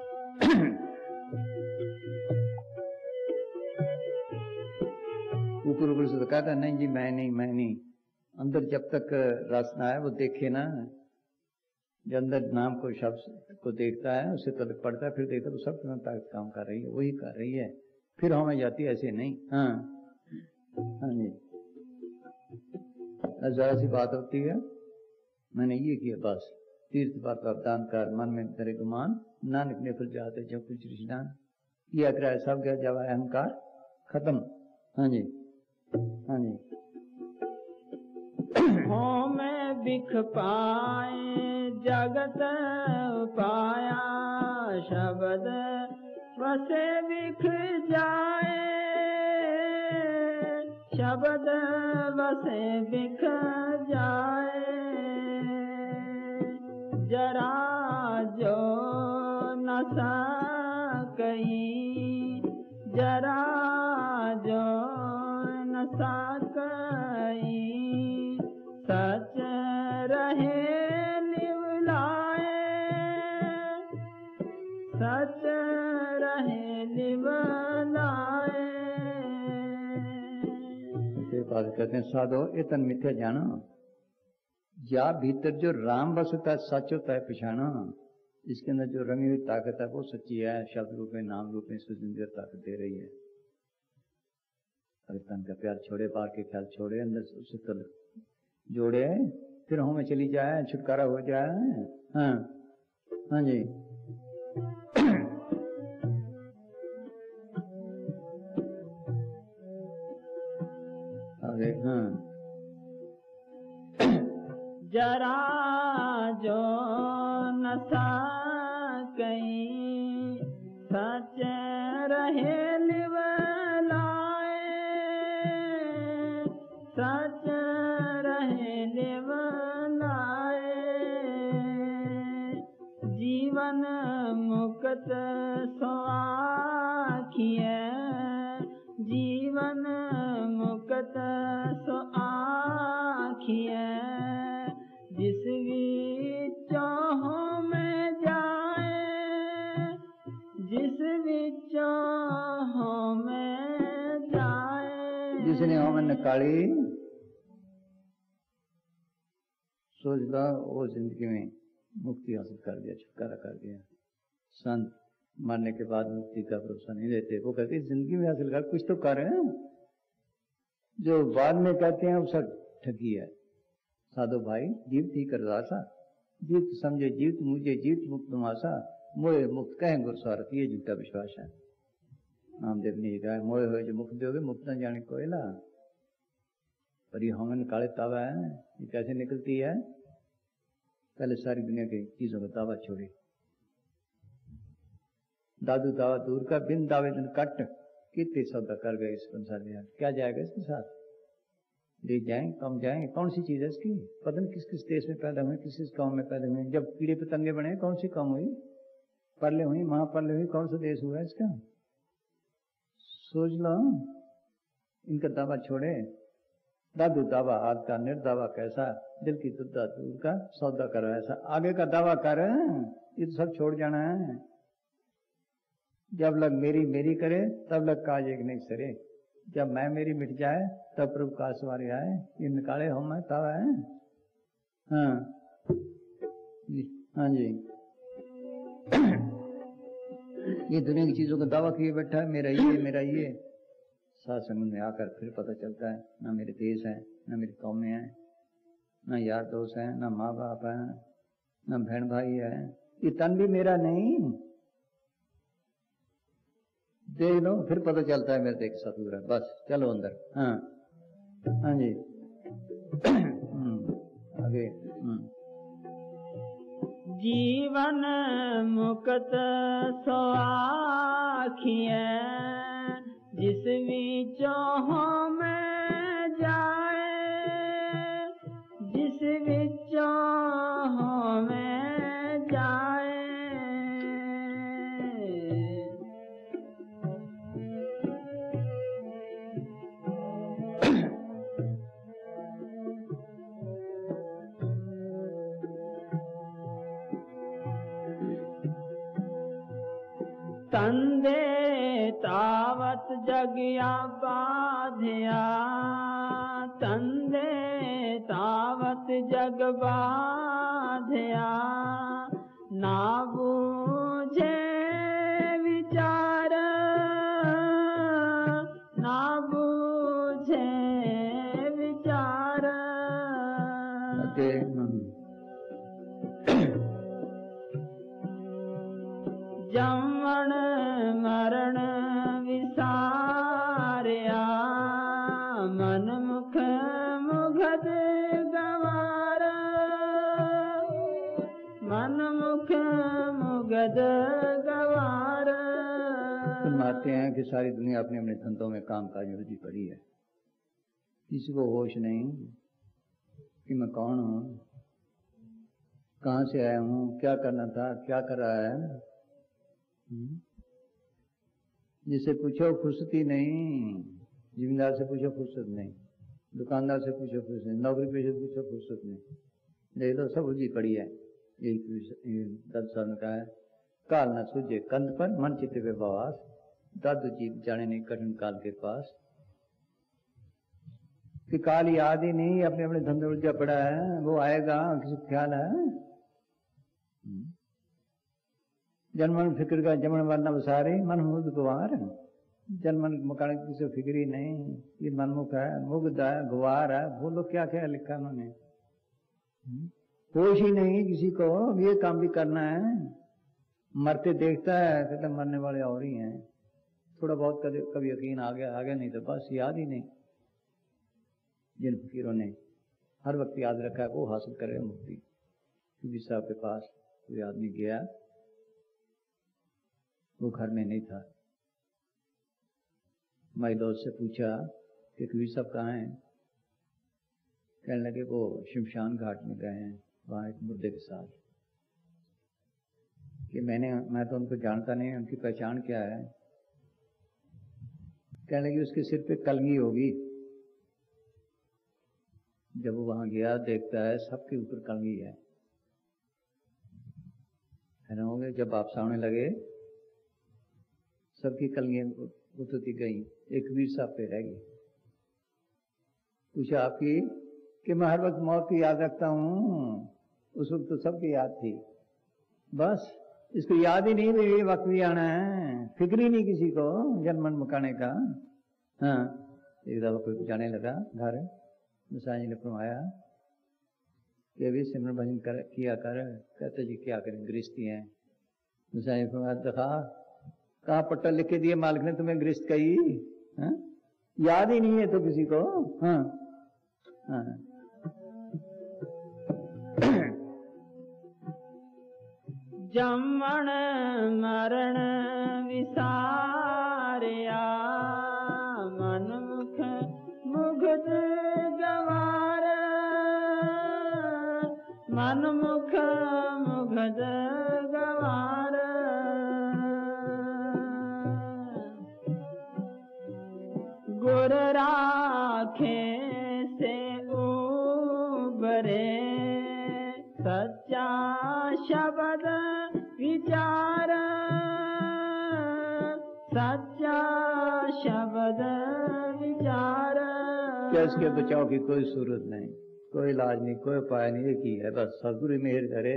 ऊपर ऊपर से तो कहता नहीं जी मैं नहीं। अंदर जब तक रास्ता है वो देखे ना, जो अंदर नाम को शब्द को देखता है उससे तलक पड़ता है, फिर देखता है तो सब ताकत काम कर रही है, वही कर रही है। फिर हमें जाती है ऐसे नहीं। हाँ हाँ जी। जरा सी बात होती है, मैंने ये किया बस, तीर्थ बात दान कर मन में तेरे गुमान नानक ने फिर जाते जो कुछ रिश्तान किया कराया सब गया जब अहंकार खत्म। हाँ जी हाँ जी। मैं बिख पाए जगत पाया शब्द वसे बिख जाए शब्द वसे बिख जाए। जरा जो नशा कहीं जरा जो नशा कहीं सच रहे निवलाए सच रहे निवलाए। बात कहते हैं साधो इतन मिथ्या जानो, या भीतर जो राम बस होता है सच होता है पहचानो। इसके अंदर जो रंगी हुई ताकत है वो सच्ची है, शब्द रूप में नाम रूप में जिंदगी ताकत दे रही है। अगर तन का प्यार छोड़े, बाहर के ख्याल छोड़े, अंदर से उससे तल जोड़े, फिर हमें चली जाए, छुटकारा हो जाए। हाँ हाँ जी। आगे हाँ। जरा जो नशा कहीं सच रहे निवलाए सच रहे निवलाए। जीवन मुक्त सो आखिए जीवन मुक्त सो आखिए। जिस भी चाहों में जाए निकाली, सोच लो वो जिंदगी में मुक्ति हासिल कर दिया, छुटकारा कर दिया। संत मरने के बाद मुक्ति का भरोसा नहीं देते, वो कहते जिंदगी में हासिल कर, कुछ तो कर। जो बाद में कहते हैं वो सब ठगी है। साधो भाई जीवित ही कर दासा, जीवित समझे जीवित मुझे, जीवित मुक्त मासा, मोए मुक्त कहें गुरु सारथ, ये झूठा विश्वास है। नामदेव ने कहा मोए हो जो मुक्त दोगे, मुक्त न जाने कोयला। पर ये हमन काले तावा है, ये कैसे निकलती है? पहले सारी दुनिया की चीजों का दावा छोड़ी, दादू दावा दूर का, बिन दावे दिन कट, कितने सौदा कर गए इस संसार में, क्या जाएगा इसके साथ? ले जाएं कम जाएं, कौन सी चीज है इसकी? पता नहीं किस किस देश में पैदा हुए, किस किस गांव में पैदा हुए। जब कीड़े पतंगे बने कौन सी कम हुई, परले हुई, महापरले हुई, कौन सा देश हुआ इसका? सोच लो, इनका दावा छोड़े। दादू दावा हाथ का, निर्दावा कैसा, दिल की दुद्धा दूर का, सौदा करो ऐसा। आगे का दावा कर, ये तो सब छोड़ जाना है। जब लग मेरी मेरी करे तब लग काज एक नहीं सरे, जब मैं मेरी मिट जाए तब प्रभु का सवारी आए। ये निकाले हम मैं तब है। हाँ हाँ जी, ये दुनिया की चीजों का दावा किए बैठा है, मेरा ये मेरा ये। सत्संग में आकर फिर पता चलता है ना मेरे देश है, ना मेरी कौमें है, ना यार दोस्त है, ना माँ बाप है, ना बहन भाई है। ये तन भी मेरा नहीं, देख लो फिर पता चलता है मेरे देख सतगुरु है। बस चलो अंदर। हाँ हाँ जी आगे। जीवन मुक्त सो आखिए, जिस विचों में जाए, जिस विचों में जाए। तंदे तावत जगिया बाधिया, तंदे तावत जग बाधिया। ना बूझे विचार, ना बूझे विचार। जमन मरण विसारिया, मन मुख मुगध गवार, मन मुख मुगध गवार। फरमाते हैं कि सारी दुनिया अपने अपने धंधों में काम काज में उलझी पड़ी है, किसी को होश नहीं कि मैं कौन हूँ, कहाँ से आया हूँ, क्या करना था, क्या कर रहा है। जिससे पूछो फुर्सती नहीं, जिम्मेदार से पूछो फुर्सत नहीं, दुकानदार से पूछो फुर्सत नहीं, नौकरी पेशे से पूछो फुर्सत नहीं। देख लो सब उलझी पड़ी है। यही 10 साल में कहा है, काल न सूझे कंध पर मन चित्त व्यवास, दादू जी जाने नहीं कठिन काल के पास। कि काल याद ही नहीं, अपने अपने धंधे उलझा पड़ा है, वो आएगा किसी ख्याल है। जनमन फिक्र का जमन वरना बसारी, मन मुग्ध गुवार। जनमन मकान किसी फिक्र ही नहीं, ये मनमुख है, मुग्ध है, गुवार है। बोलो क्या क्या लिखा उन्होंने, होश ही नहीं किसी को, ये काम भी करना है। मरते देखता है, कहते मरने वाले और ही हैं। थोड़ा बहुत कभी यकीन आ गया नहीं तो बस याद ही नहीं। जिन फकीरों ने हर वक्त याद रखा है वो हासिल करेगा मुक्ति। क्योंकि साहब के पास कोई आदमी गया, वो घर में नहीं था। माई दोस्त से पूछा कि कबीर साहब कहाँ हैं? कहने लगे वो शमशान घाट में गए हैं, वहाँ एक मुर्दे के साथ। कि मैं तो उनको जानता नहीं, उनकी पहचान क्या है? कहने लगे उसके सिर पे कलगी होगी। जब वो वहां गया देखता है सबके ऊपर कलगी है ना। हो गए जब आप सामने लगे सबकी कलगियां उतरती गई, एक वीर साहब पे रह गई। पूछा आपकी कि मैं हर वक्त मौत की याद रखता हूँ। उस वक्त तो सबकी याद थी, बस इसको याद ही नहीं ये वक्त भी आना है, फिक्र ही नहीं किसी को जन्म मकाने का। हाँ, एक दफा कोई जाने लगा घर, मुसाई जी ने फरमाया कि अभी सिमरन भजन किया कर। कहते जी क्या करें, गृहस्थी है। मुसाई ने फरमाया दिखा, कहाँ पट्टा लिख के दिए मालिक ने तुम्हें गृहस्थ कही? हाँ? याद ही नहीं है तो किसी को। हाँ हाँ जमण मरण विसारिया, मनमुख मुग्ध गवार, मनमुख मुग्ध गवार। गुर राखे से उबरे, सच्चा शब्द विचार, सच्चा शब्द विचार। क्या इसके बचाव की कोई सूरत नहीं, कोई इलाज नहीं, कोई उपाय नहीं, एक ही है बस, सदगुरु मेहर करे।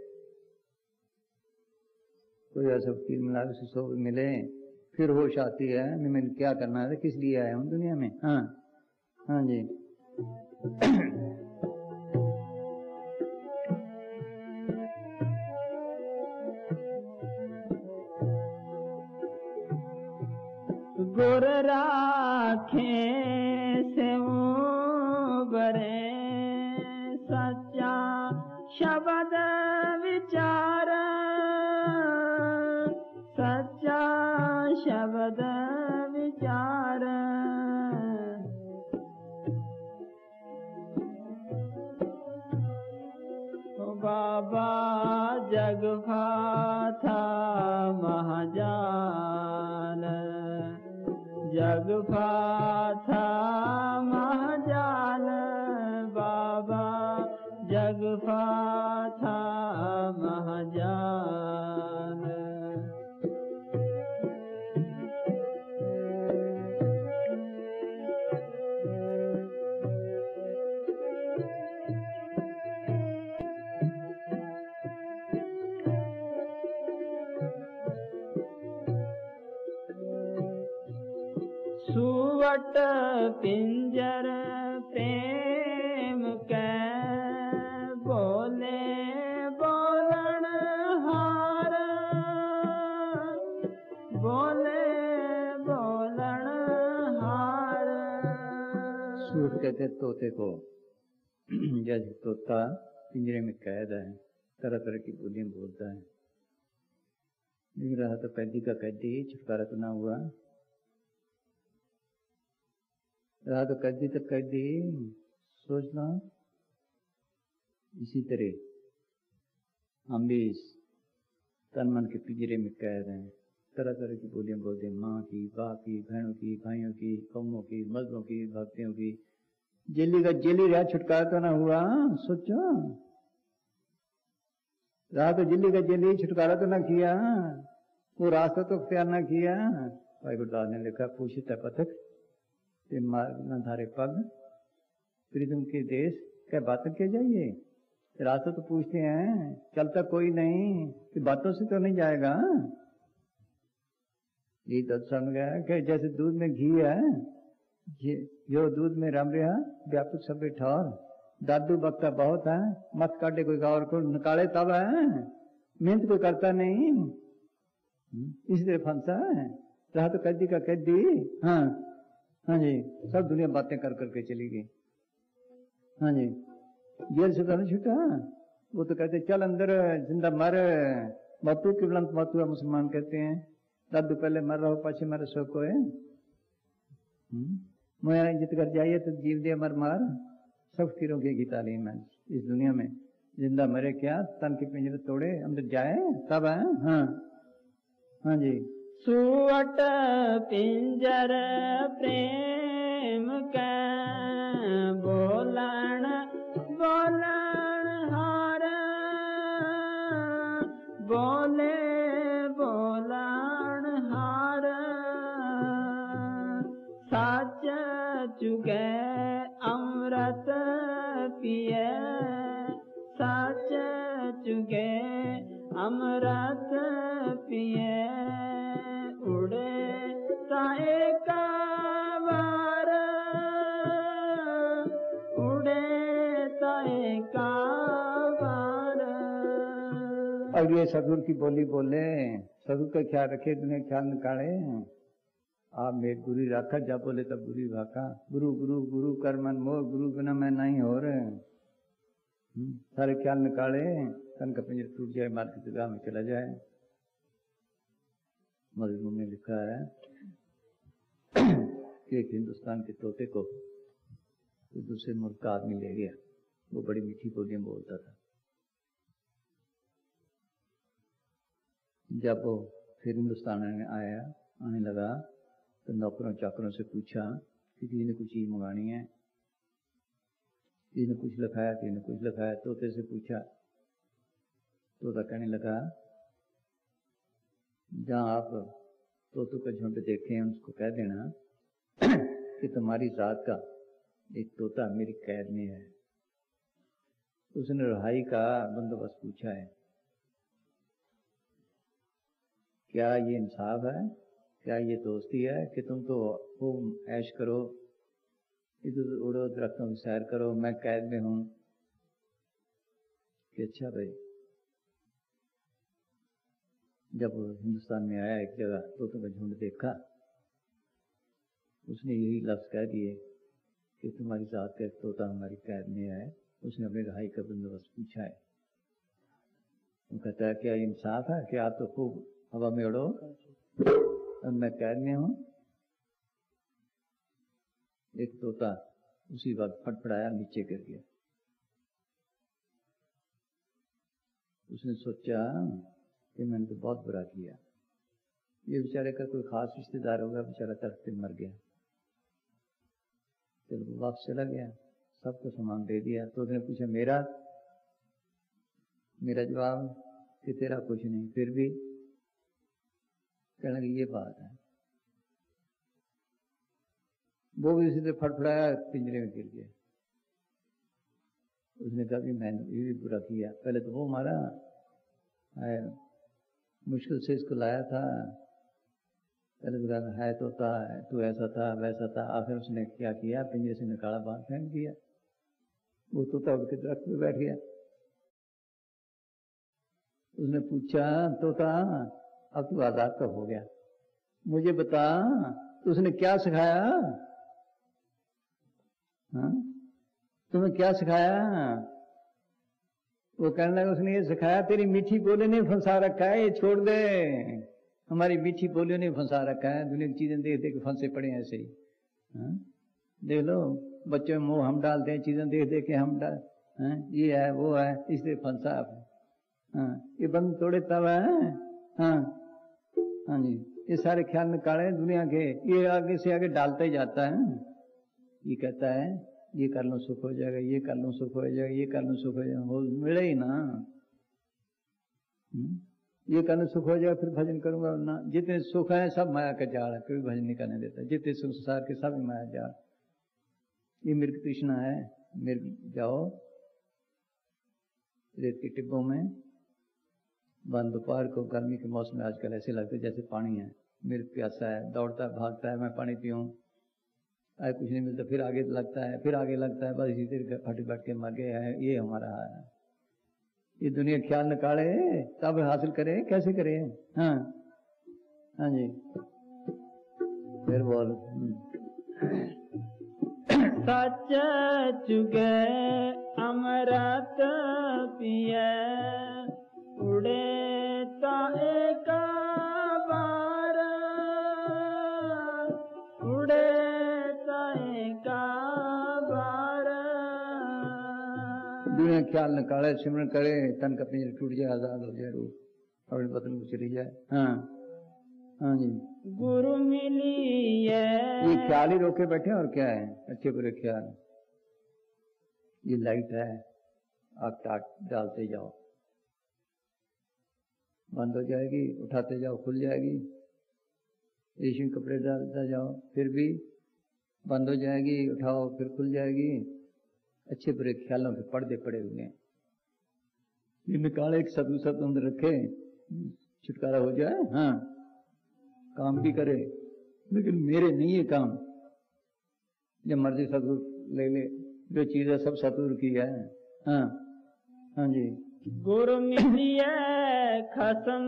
कोई ऐसा वकील मिला उसे सो मिले, फिर होश आती है मैंने क्या करना है, किस लिए आया हूँ दुनिया में। हाँ हाँ जी। गुर राखे से उबरे, सच्चा शब्द विचार, सच्चा शब्द विचार। बाबा जग था महाजाल, जग था महाजाल, बाबा जग था महाजाल। सुवट पिंजर प्रेम के बोले बोलन हार, बोले बोलन हार। सूट कहते तोते को, जैसे तोता पिंजरे में कैद है, तरह तरह की बोलियां बोलता है। लेकिन रहा तो कैदी का कैदी, छुटकारा तो ना हुआ। रहा तो कैदी तक कैदी। सोचना इसी तरह हम भी तन मन के पिंजरे में कैद हैं, तरह तरह की बोलियां बोलते हैं, माँ की, बाप की, बहनों की, भाइयों की, कौमों की, मजहबों की, भक्तियों की। जेली का जेली रहा, छुटकारा तो ना हुआ। सोचो, रहा तो जेली का जेली, छुटकारा तो ना किया, वो रास्ता तो अख्तियार ना किया। भाई गुरदास ने लिखा, पूछित है पथक ते मार्ग न धारे पग, प्रीतम के देश क्या बात के जाइए। रास्ता तो पूछते हैं, चलता कोई नहीं, कि बातों से तो नहीं जाएगा। ये तो समझ गया कि जैसे दूध में घी है, जो दूध में रम रहा व्यापक सब ठौर। दादू बकता बहुत है, मत काटे कोई और को निकाले तब है, मेहनत कोई करता नहीं, इसलिए फंसा है। रहा तो कैदी का कैदी। हाँ हाँ जी, सब दुनिया बातें कर करके चली गई। हाँ जी, जेल से तो नहीं छूटा। वो तो कहते चल अंदर जिंदा मर, मतू की बुलंद मतू है, मुसलमान कहते हैं। दादू पहले मर रहो, पाछे मर सो को है। मोया जित कर जाइए तो जीव दे मर मार, सब फिरों की तालीम है इस दुनिया में। जिंदा मरे क्या, तन के पिंजरे तोड़े अंदर जाए तब है। हाँ हाँ जी। सुवट पिंजर प्रेम के बोलन बोलन हार, बोले बोलन हार। सच चुके अमृत पिए सच चुगे अमृत पिए उड़े ताए का बार उड़े ताए का बार। अब ये सदगुरु की बोली बोले, सदगुरु का ख्याल रखे, दुनिया ख्याल निकाले। आप मेरे गुरु राखा, जब बोले तब गुरु भाखा। गुरु गुरु गुरु कर मन मोर, गुरु बिना मैं नहीं हो रहे। सारे ख्याल निकाले, तन का पिंजर टूट जाए, मार की जगह में चला जाए। मजमून में लिखा है कि एक हिंदुस्तान के तोते को तो दूसरे मुल्क का आदमी ले गया। वो बड़ी मीठी बोलियां बोलता था। जब वो फिर हिंदुस्तान में आने लगा तो नौकरों चाकरों से पूछा कि किसी ने कुछ चीज मंगानी है, किसी ने कुछ लिखाया, किसी ने कुछ लिखाया। तोते से पूछा, तोता कहने लगा, जहाँ आप तोतों का झुंड देखें उसको कह देना कि तुम्हारी जात का एक तोता मेरी कैद में है। उसने रिहाई का बंदोबस्त पूछा है। क्या ये इंसाफ है, क्या ये दोस्ती है कि तुम तो खूब ऐश करो, इधर उड़ो, दरख्तों की सैर करो, मैं कैद में हूं। कि अच्छा भाई। जब हिंदुस्तान में आया, एक जगह तोतों का झुंड देखा, उसने यही लफ्ज कह दिए कि तुम्हारी जात का एक तोता हमारी कैद में है। उसने अपने रिहाई का बंदोबस्त पूछा है। वो कहता है, क्या इंसाफ है कि आप तो खूब हवा में उड़ो और मैं कैद में हूं। एक तोता उसी वक्त फटफड़ाया, नीचे गिर गया। उसने सोचा कि मैंने तो बहुत बुरा किया। ये बेचारे का कोई खास रिश्तेदार होगा, बेचारा तड़पते मर गया। चलो वो वापस चला गया, सबको सामान दे दिया। तो उसने पूछा, मेरा जवाब कि तेरा कुछ नहीं। फिर भी कहने लगी, ये बात है। वो भी उसी से फटफड़ाया, पिंजरे में गिर गया। उसने कहा कि मैंने ये भी बुरा किया। पहले तो वो मारा, मुश्किल से इसको लाया था। पहले तो कहा है तोता, तू ऐसा था वैसा था। आखिर उसने क्या किया, पिंजरे से निकाला, बाहर फेंक दिया। वो तोता उठ के दरख्त पे बैठ गया। उसने पूछा, तोता अब तू आजाद कब हो गया, मुझे बता, उसने क्या सिखाया? हाँ, तुम्हें क्या सिखाया? वो कहने लगा, उसने ये सिखाया, तेरी मीठी बोली ने फंसा रखा है, ये छोड़ दे। हमारी मीठी बोलियों ने फंसा रखा है, दुनिया की चीजें देख देख के फंसे पड़े हैं ऐसे ही। हाँ? देख लो, बच्चों में मोह हम डालते हैं, चीजें देख देख के हम डाल, ये है वो है, इसलिए फंसा। हाँ, ये बंद तोड़े तब है। हाँ हाँ जी, ये सारे ख्याल निकाले दुनिया के, ये आगे से आगे डालता ही जाता है। ये कहता है, ये कर लो सुख हो जाएगा, ये कर लो सुख हो जाएगा, ये कर लो सुख हो जाएगा, हो मिले ही ना। ये कर लो सुख हो जाएगा, फिर भजन करूंगा ना। जितने सुख है सब माया का जाल है, कोई भजन नहीं करने देता। जितने संसार के सब माया जाल। ये मृग तृष्णा है। मृग जाओ रेत के टिब्बों में, बंद दोपहर को, गर्मी के मौसम में आजकल ऐसे लगते जैसे पानी है। मृग प्यासा है, दौड़ता है, भागता है, मैं पानी पीऊं, आए कुछ नहीं मिलता, फिर आगे लगता है, फिर आगे लगता है, बस इसी तरह फटे बैठ के मर गए हैं। ये हमारा है। ये दुनिया ख्याल निकाले तब हासिल करे, कैसे करे? हाँ हाँ जी, फिर बोल। सच चुगे अमृत पिए उड़े ताए का बार उड़े ताए का बार। दुनिया ख्याल निकाले, सिमरन करे, तन का पिंजर टूट जाए, आजाद हो जाए, रूह अपने बदन को चली जाए। हाँ हाँ जी, गुरु मिली ये ख्याल ही रोके बैठे और क्या है? अच्छे बुरे ख्याल। ये लाइट है, आप टाट डालते जाओ, बंद हो जाएगी, उठाते जाओ, खुल जाएगी। एशियन कपड़े डालते जाओ, फिर भी बंद हो जाएगी, उठाओ फिर खुल जाएगी। अच्छे बुरे ख्यालों के पर्दे पड़े हुए हैं। ये निकाले एक सदगुरु शब्द अंदर रखे, छुटकारा हो जाए, हाँ काम भी करे, लेकिन मेरे नहीं है काम। जब मर्जी सदगुरु ले ले, जो चीज है सब सतगुरु की है। हाँ हाँ जी। गुरु मिलिए खसम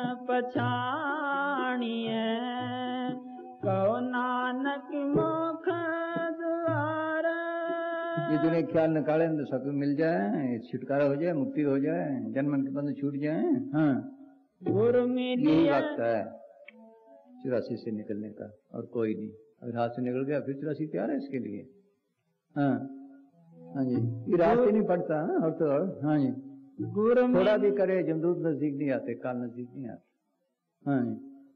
पछाणिए, कहो नानक मुख द्वार। ये दुनिया ख्याल निकाले तो सतगुरु मिल जाए, छुटकारा हो जाए, मुक्ति हो जाए, जन्म के बंधन छूट जाए। हाँ गुरु यही मिलिए वक्त है 84 से निकलने का, और कोई नहीं। अगर हाथ से निकल गया फिर 84 तैयार है इसके लिए। हाँ हाँ जी, ये रास्ते नहीं पड़ता। और तो और हाँ जी, गुरु थोड़ा भी करे जमदूत नजदीक नहीं आते, काल नजदीक नहीं आते। हाँ जी,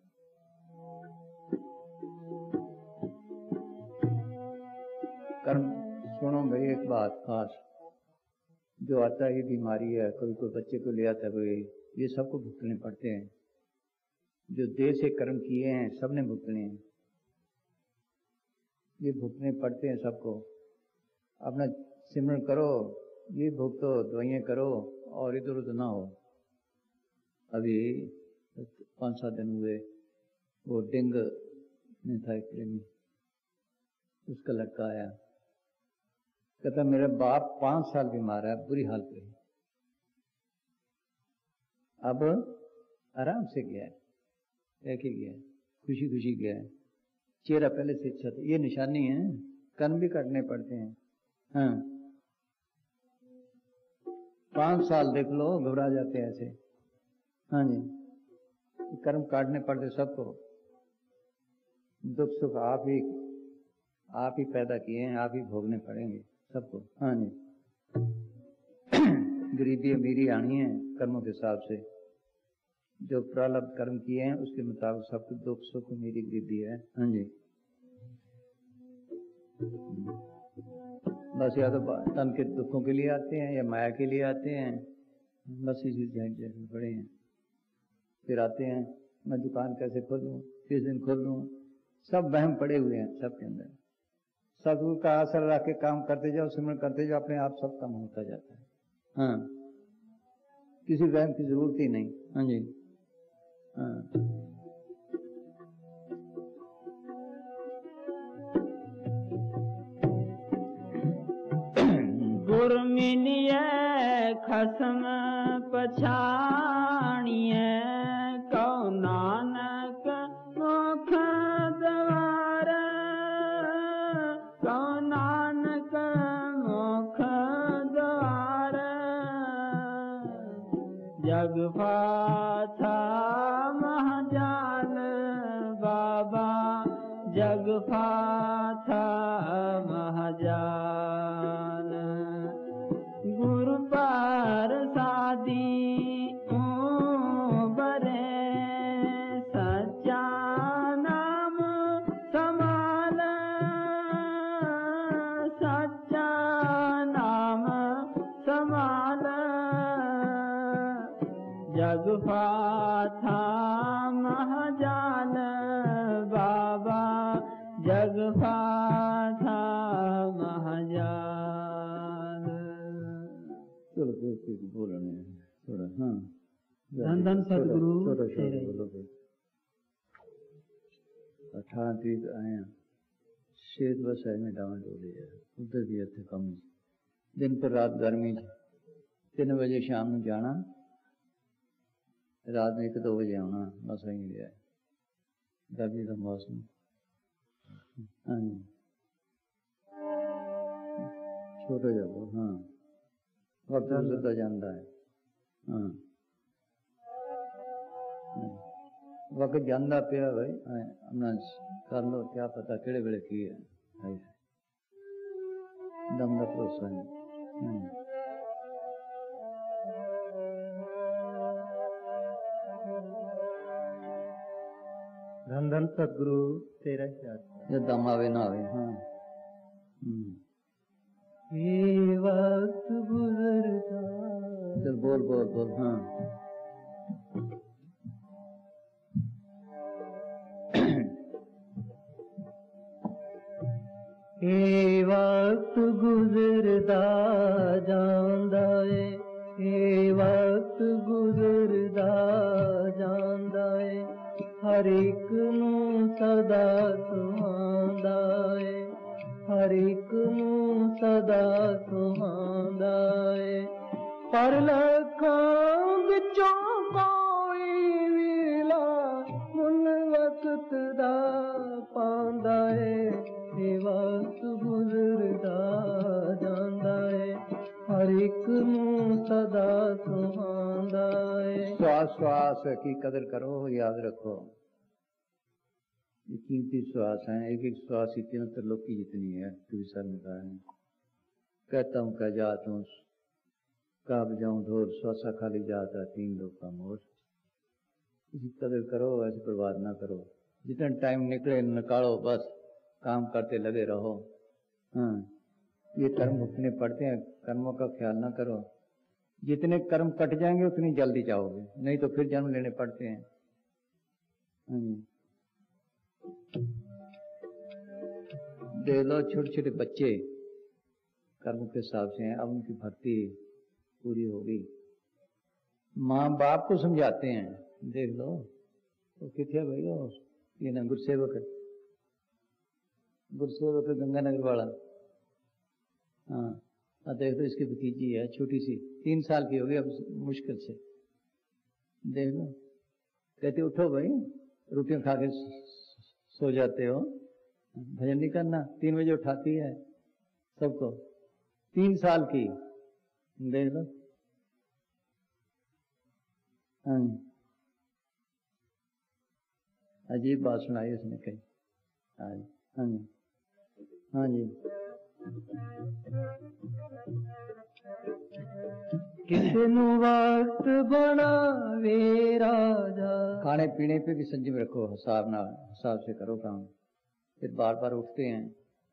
कर्म सुनो भाई, एक बात खास, जो आता है ये बीमारी है, कोई कोई बच्चे को ले आता है, कोई, ये सबको भुगतने पड़ते हैं। जो देह से कर्म किए हैं सबने भुगतने हैं, ये भुगतने पड़ते हैं सबको। अपना सिमरन करो, ये भुगतो, दवाइयाँ करो और इधर उधर ना हो। अभी 5-7 दिन हुए, वो डेंग में था एक प्रेमी, उसका लड़का आया, कहता मेरा बाप 5 साल बीमार है, बुरी हालत रही, अब आराम से गया है, रह के गया है, खुशी खुशी गया है, चेहरा पहले से अच्छा था। ये निशानी है, कर्म भी करने पड़ते हैं। हाँ 5 साल देख लो, घबरा जाते हैं ऐसे। हाँ जी, कर्म काटने पड़ते सबको। दुख सुख आप ही पैदा किए हैं, आप ही भोगने पड़ेंगे सबको। हाँ जी, गरीबी अमीरी आनी है कर्मों के हिसाब से। जो प्रारब्ध कर्म किए हैं उसके मुताबिक सबको दुख सुख अमीरी गरीबी है। हाँ जी, बस या तो तन के दुखों के लिए आते हैं या माया के लिए आते हैं, बस इसी झंझट पड़े हैं। फिर आते हैं, मैं दुकान कैसे खोलूं, किस दिन खोलूं, सब वहम पड़े हुए हैं सबके अंदर। सतगुरु का आसरा रख के काम करते जाओ, सिमरन करते जाओ, अपने आप सब कम होता जाता है। हाँ, किसी वहम की जरूरत ही नहीं। हाँ जी, हाँ गुरु मिलिए खसम पछाणिए, कहो नानक मुख द्वार। कहो नानक मुख द्वार, जग फाथा महाजाल बाबा, जग फाथा महाजाल। गुरु पर सादी बरे, सच्चा नाम समाल, सच्चा नाम समाल। जग फाथा महाजाल बाबा, जग फाथा महाजाल। चलो बोलने थोड़ा। हाँ, धन धन सतगुरु छोटा तेरे। बोलो भाई। 18 तारीख आए हैं, शेत बस है में डावन डोले है, उधर भी थे कम, दिन पर रात गर्मी 3 बजे शाम में जाना, रात में 1-2 बजे आना, बस वही गया है, गर्मी का मौसम। हाँ छोटा जाओ। हाँ, वक्त जुदा जाता है। हाँ वक्त जाता पिया भाई, अपना कर लो, क्या पता केड़े वेले की है, दम का भरोसा नहीं। धन धन सतगुरु तेरा जो दम आवे ना आवे। हाँ ये वक्त गुजरता। चल बोल बोल बोल। हाँ ये वक्त गुजरदा जांदा वक्त गुजरदा जांदा हर एक नू सदा सुहांदा हर एक नू सदा सुहांदा पर लखां विचों कोई वेला मुन वक्त दा पांदा वक्त गुजरदा जांदा हर एक नू सदा सुहांदा श्वास श्वास की कदर करो, याद रखो ये कीमती श्वास है। एक एक श्वास की कीमत त्रिलोकी जितनी है। सर ने कहा है, कहता हूँ कह जाता हूँ कहा बजाऊं ढोर, श्वासा खाली जाता 3 लोग का मोर। इसकी कदर करो, ऐसे बर्बाद ना करो। जितना टाइम निकले निकालो, बस काम करते लगे रहो। हाँ, ये कर्म भुगतने पड़ते हैं, कर्मों का ख्याल ना करो। जितने कर्म कट जाएंगे उतनी जल्दी जाओगे, नहीं तो फिर जन्म लेने पड़ते हैं। देख लो छोटे छोटे बच्चे कर्म के हिसाब से हैं, अब उनकी भर्ती पूरी होगी। माँ बाप को समझाते हैं, देख लो तो कितने भैया ये ना गुरुसेवक गंगानगर वाला। हाँ, देख लो इसकी भतीजी है छोटी सी, 3 साल की होगी अब मुश्किल से। देख लो कहते उठो भाई, रोटियां खा के सो जाते हो, भजन नहीं करना। 3 बजे उठाती है सबको, 3 साल की। देख लो। हाँ, अजीब बात सुनाई उसने कही। हाँ जी, हाँ जी। किसनु वक्त बनावे राजा। खाने पीने पे भी संयम रखो, हिसाब से करो काम। फिर बार बार उठते हैं,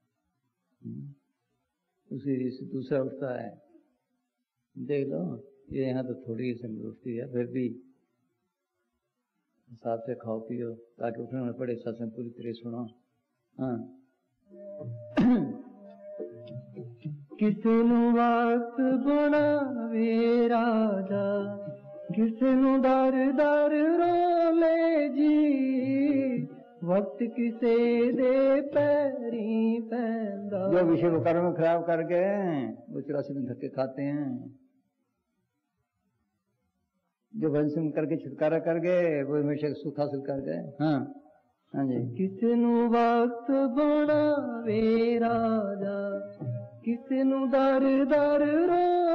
उसी से दूसरा उठता है। देख लो ये यहाँ तो थोड़ी संग उठती है, फिर भी हिसाब से खाओ पियो ताकि उठना न पड़े, सत्संग पूरी तरह सुनो। हाँ। किसनु वक्त बनावे राजा, किसनु दर दर रोले जी, वक्त किसे दे पैरी पैंदा। जो विषय को कर्म खराब कर गए वो 84 दिन धक्के खाते हैं। जो भजन सुन करके छुटकारा कर गए वो हमेशा सुख हासिल कर गए। हाँ, हाँ जी। किसनु वक्त बनावे राजा, किसनु दर दर रो